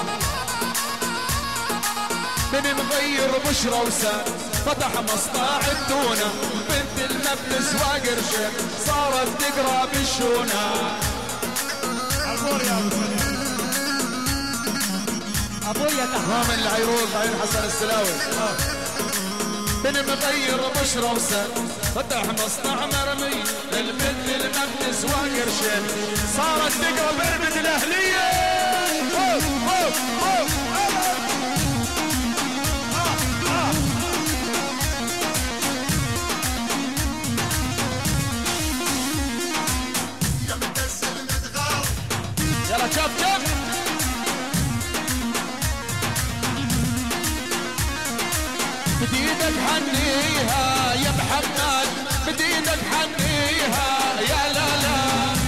من مغير بشرى وسان، فتح مصنع التونة، بنت المبلس وقرشين صارت تقرا بالشونة. ابويا تحرام العيروض عين حسن السلاوي. من مغير بشرى وسان، فتح مصنع مرمي، البنت المبلس وقرشين صارت تقرا برمة الاهلية. يلا شوف شوف بديدك حنيها يا محمد، بديدك حنيها يا لا لا.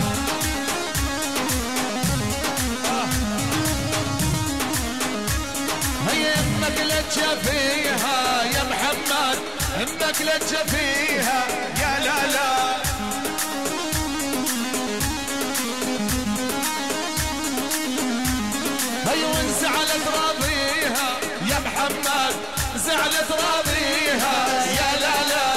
هي امك لا تشافيها يا محمد، امك لا تشافيها يا لا لا. هي وانزعلت راضيها يا محمد، زعلت راضيها يا لا لا.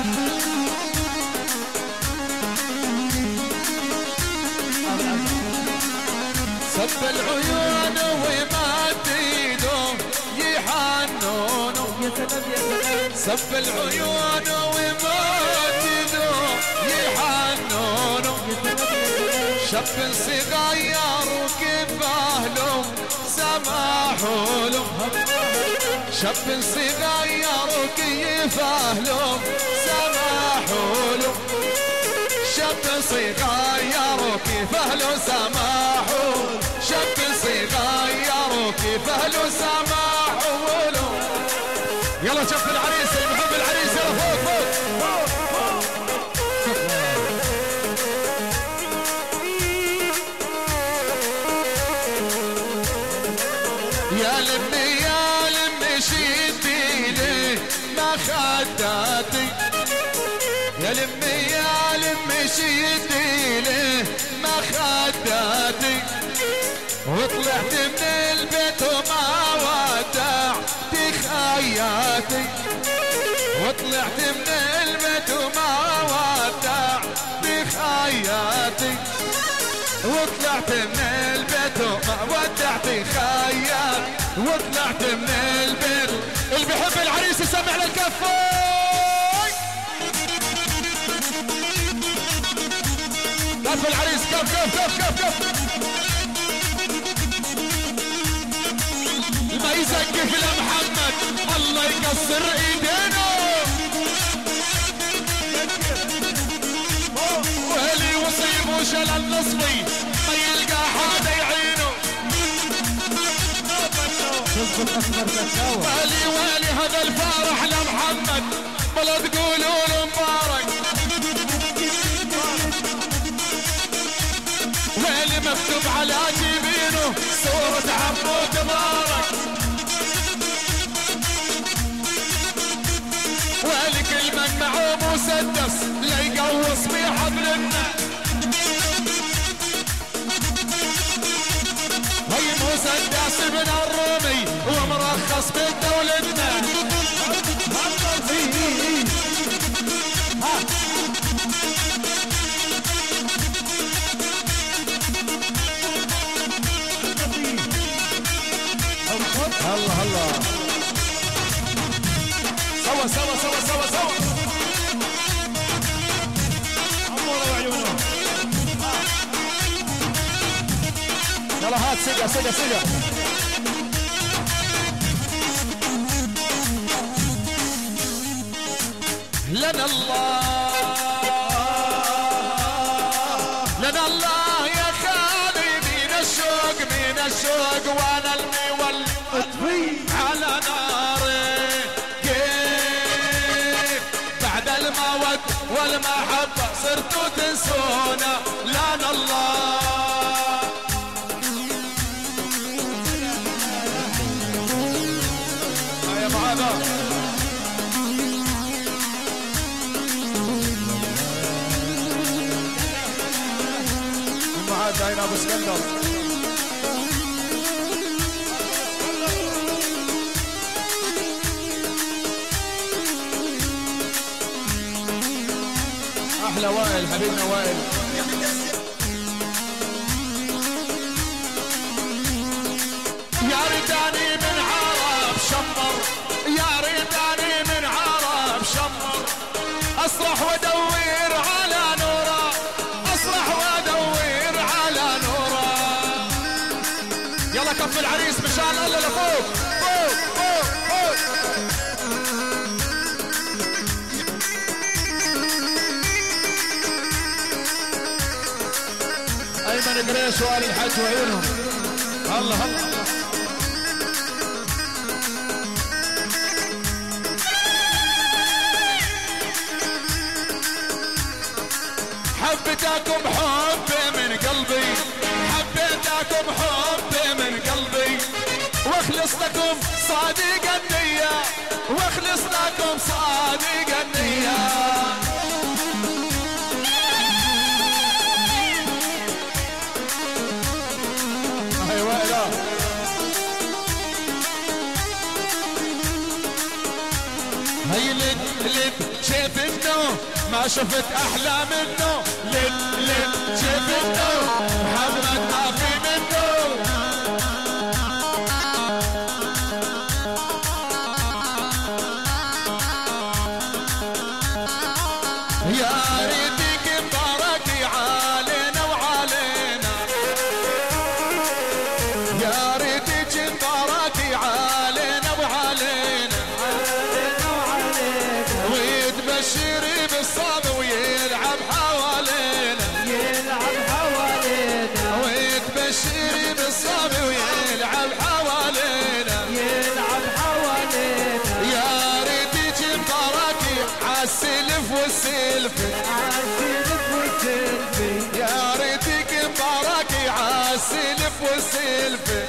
سب العيون ومد ايده يحنون، سب العيون ومد ايده يحنون. شاب صغير وكفاه له سماحوا له، شاب صغير وكيفاه له سماحوا له، شاب صغير وكيفاه له سماحوا، شاب صغير وكيفاه له سماحوا له. يلا شوف العريس اللي بحب العريس، يلا فوق فوق فوق فوق. يا لمي شدي لي ما خداتي، يا لمي شدي لي ما خداتي، وطلعت من البيت وما ودعت خياتي، وطلعت من البيت وما ودعت خياتي، وطلعت من البيت وما ودعت خيال، وطلعت من البيت. اللي بيحب العريس يسمع للكفاي. كف العريس كف كف كف كف كف. ما يسقف لمحمد الله يكسر ايدينا، وهلي وصيب وشل النصبي ما يلقى حدا يعينه. والي والي هذا الفرح لمحمد بلا تقولوا له مبارك، والي مكتوب على جبينه صورة عمو تبارك، والي كل من معه مسدس لا يقوص بحبلنا. هي مسدس ابن الرومي ومرخص بدولتنا. الله الله سوا سوا سوا سوا سوا. عمره وعيونه يلا هات سقا سقا سقا. لنا الله لنا الله يا خالي من الشوق من الشوق وانا المول على ناري كيف بعد الموت والمحبة صرتوا تنسونا. لنا الله يا معاذ داين ابو اسكندر. احلى وائل حبيبنا وائل. يا ريتاني من عرب شمر يا ريتاني من عرب شمر اصرح وادور على نوره اصرح وادور على نوره. يلا كف العريس مشان الله لفوق فوق فوق فوق. ايمن قريش وآل الحج وعيونهم. الله الله حبيتكم حب من قلبي حبيتكم حب من قلبي واخلص لكم صادق النية واخلص لكم صادق النية. ايوه لا هي لد شايف انه ما شفت احلى منه. لد شايف انه محمد ما في منه. يا ريتك مبارك علينا وعلينا يا ريتك مبارك علينا وعلينا ويتبشري بالصاب ويلعب حوالينا ويتبشري بالصاب ويلعب حوالينا يا ريتك مبارك عالسلف والسلف يا ريتك مبارك عالسلف والسلف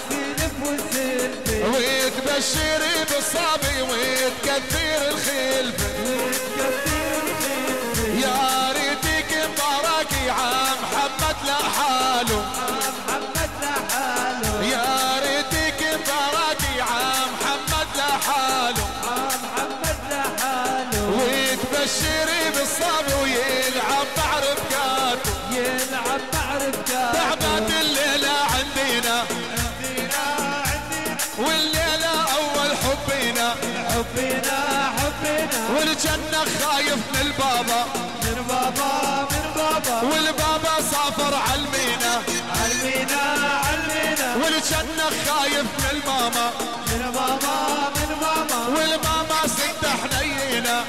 ويتبشري بالصبي ويتكثر الخلف يا ريتك مبارك عام محمد لحاله يا ريتك مبارك عام محمد لحاله ويتبشري بالصبي ويلعب مع رفقاته تعبت الليلة عندنا والليلة أول حبينا والجنة خايف من البابا والبابا سافر عالمينا والجنة خايف من الماما والماما ست حنينة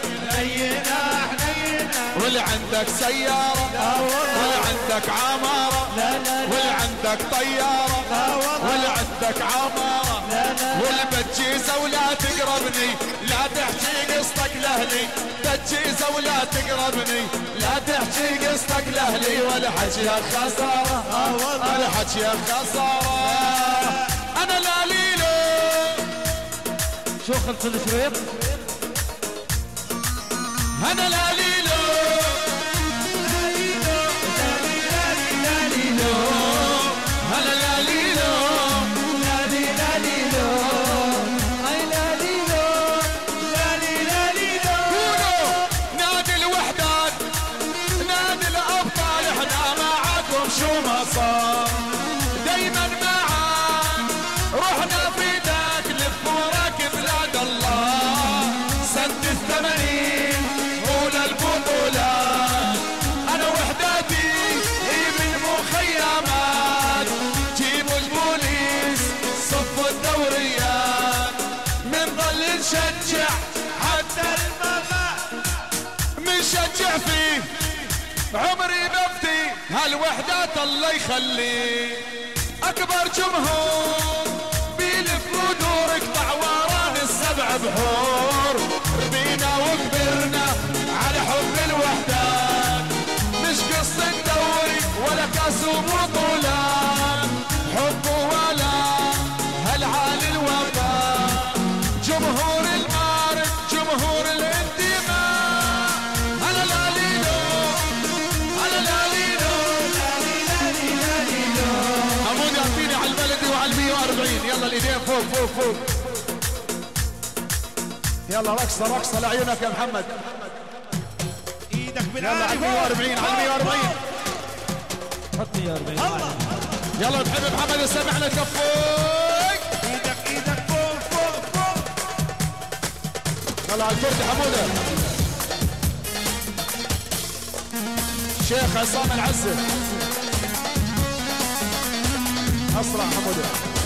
واللي عندك سيارة واللي عندك عمارة واللي عندك طيارة واللي عندك عمارة واللي بتجيزة ولا تقربني لا تحكي قصتك لأهلي بتجيزة ولا تقربني لا تحكي قصتك لأهلي ولا حكي خسارة ولا حكي خسارة. أنا لا ليلو شو خلص الشريط أنا لا ليلو أنا لا ليلو نادي الوحدات نادي الأبطال احنا معاكم شو ما صار دايما معاك رحنا في ذاك لفورك بلاد الله سنة 80 قول نشجع حتى الممات منشجع فيه عمري بفتي هالوحدات الله يخليه اكبر جمهور بيلف ودور اقطع وران السبع بحور ربينا وكبرنا على حب الوحدات مش قصة ندوري ولا كاس وبطولات حب ولا هالعالي الوفاء جمهور المعارك جمهور الانتماء هلا لا ليلو هلا لا ليلو حمود يعطيني على البلدي وعلى 140 يلا الايدين فوق فوق فوق يلا رقصه رقصه لعيونك يا محمد ايدك يلا على 140 على 140 حط 140 يلا بحب محمد سمعنا كفوك ايدك فوق فوق فوق يلا على الكرسي حموده شيخ عصام العزة اسرع حموده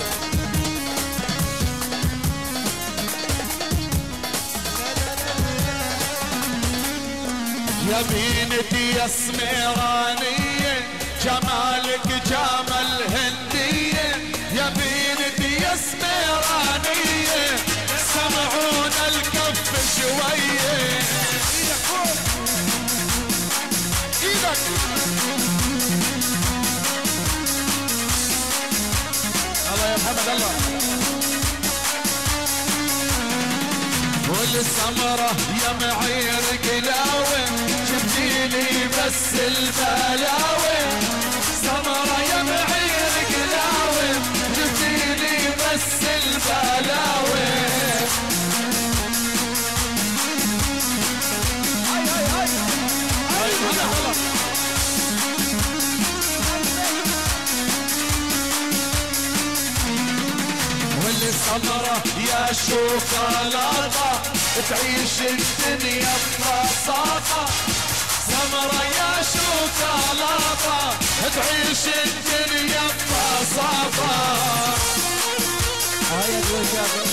يا بنتي يا سميرانية جمالك جمال هندية يا بنتي يا سميرانية سمعونا الكف شوية ايدك فوق ايدك الله يا محمد الله والسمرة يا معير قلاوة جبتيلي بس البلاوة سمرة يا معير قلاوة جبتيلي بس البلاوة هاي هاي هاي هاي هلا هلا والسمرة يا شوكولاتة تعيش الدنيا ببساطة سمرة يا شوكولاتة تعيش الدنيا ببساطة هاي الوجبة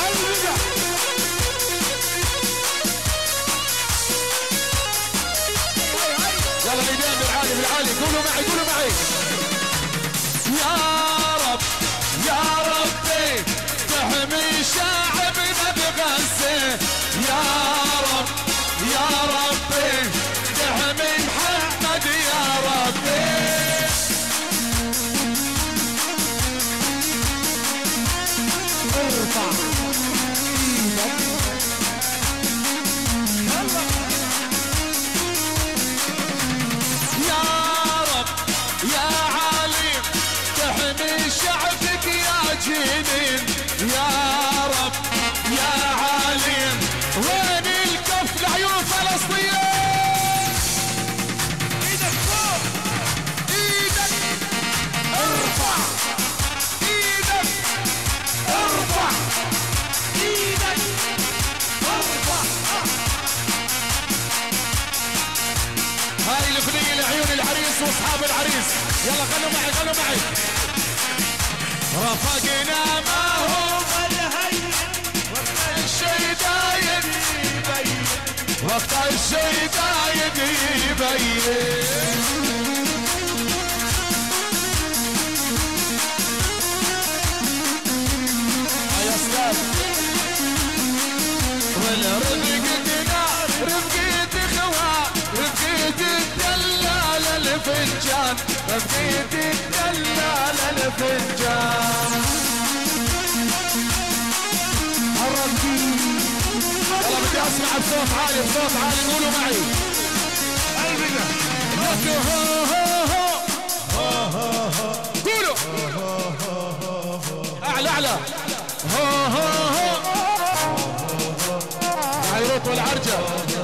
يلا الايدين بالعالي بالعالي قولوا معي قولوا معي يا رب يا ربي تحمي شعبنا بغزة يا رب يا ربي تحمي محمد يا ربي ارفع يا رب يا عليم تحمي شعبك يا جنين يا رب يا عليم وين الكف لعيون فلسطين ايدك فوق ايدك ارفع ايدك ارفع ايدك ارفع هاي الاغنيه لعيون العريس واصحاب العريس يلا خلوا معي خلوا معي رفقنا ما هو الهين الشي دايد يبين وقت الشي دايد يبين يا استاذ والرفقتنا رفقة اخوة رفقة الدلال الفنجان رفقة الدلال الفنجان يلا بدي اسمع بصوت عالي بصوت عالي قولوا معي قلبنا قولوا اعلى اعلى هو هو هو عيروت والعرجة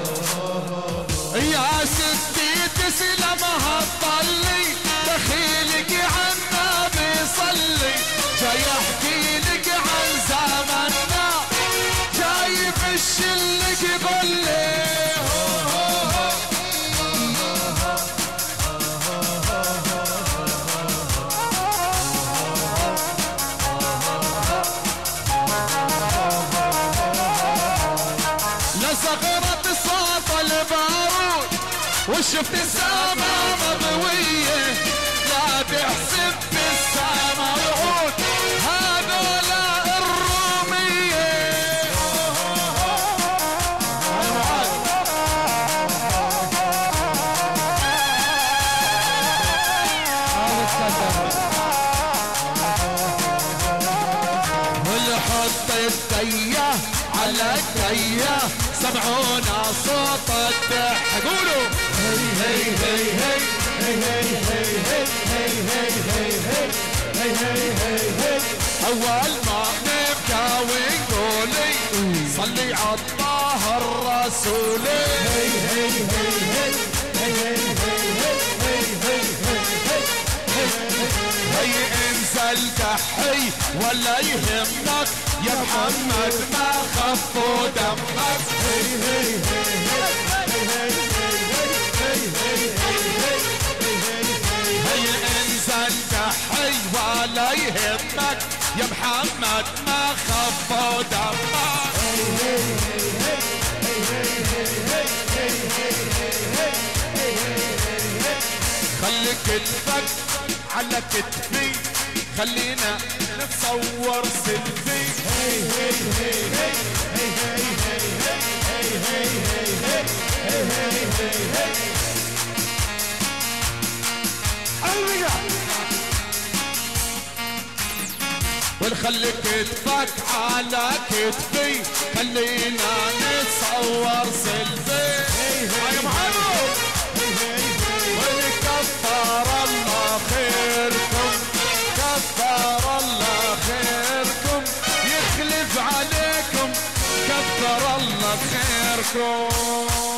يا ستي تسلمها تطلي دخيلك عنا بيصلي جاي احكي لك عن زمننا جاي بشلك بلي صغرت صوت البارود وشفت السما مضوية لا تحسب بالسما رعود هذولا الرومية والحط الدية على الدية سمعونا صوت الضحك قولوا هي هي هي هي هي هي هي هي هي اول ما نبدا ونقولي صلي على الله الرسولي هي هي هي هي هي انزل كحي ولا يهمك يا محمد ما خفوا دمك هي انزل كحي ولا يهمك يا محمد ما خفوا دمك خلي كتفك على كتفي خلينا نتصور سيلفي هي هي هي هي هي هي هي ونخلي كتفك على كتفي خلينا نتصور سيلفي يا محمد ونكفر الله خيركم كفر الله خيركم يخلف عليكم كفر الله خيركم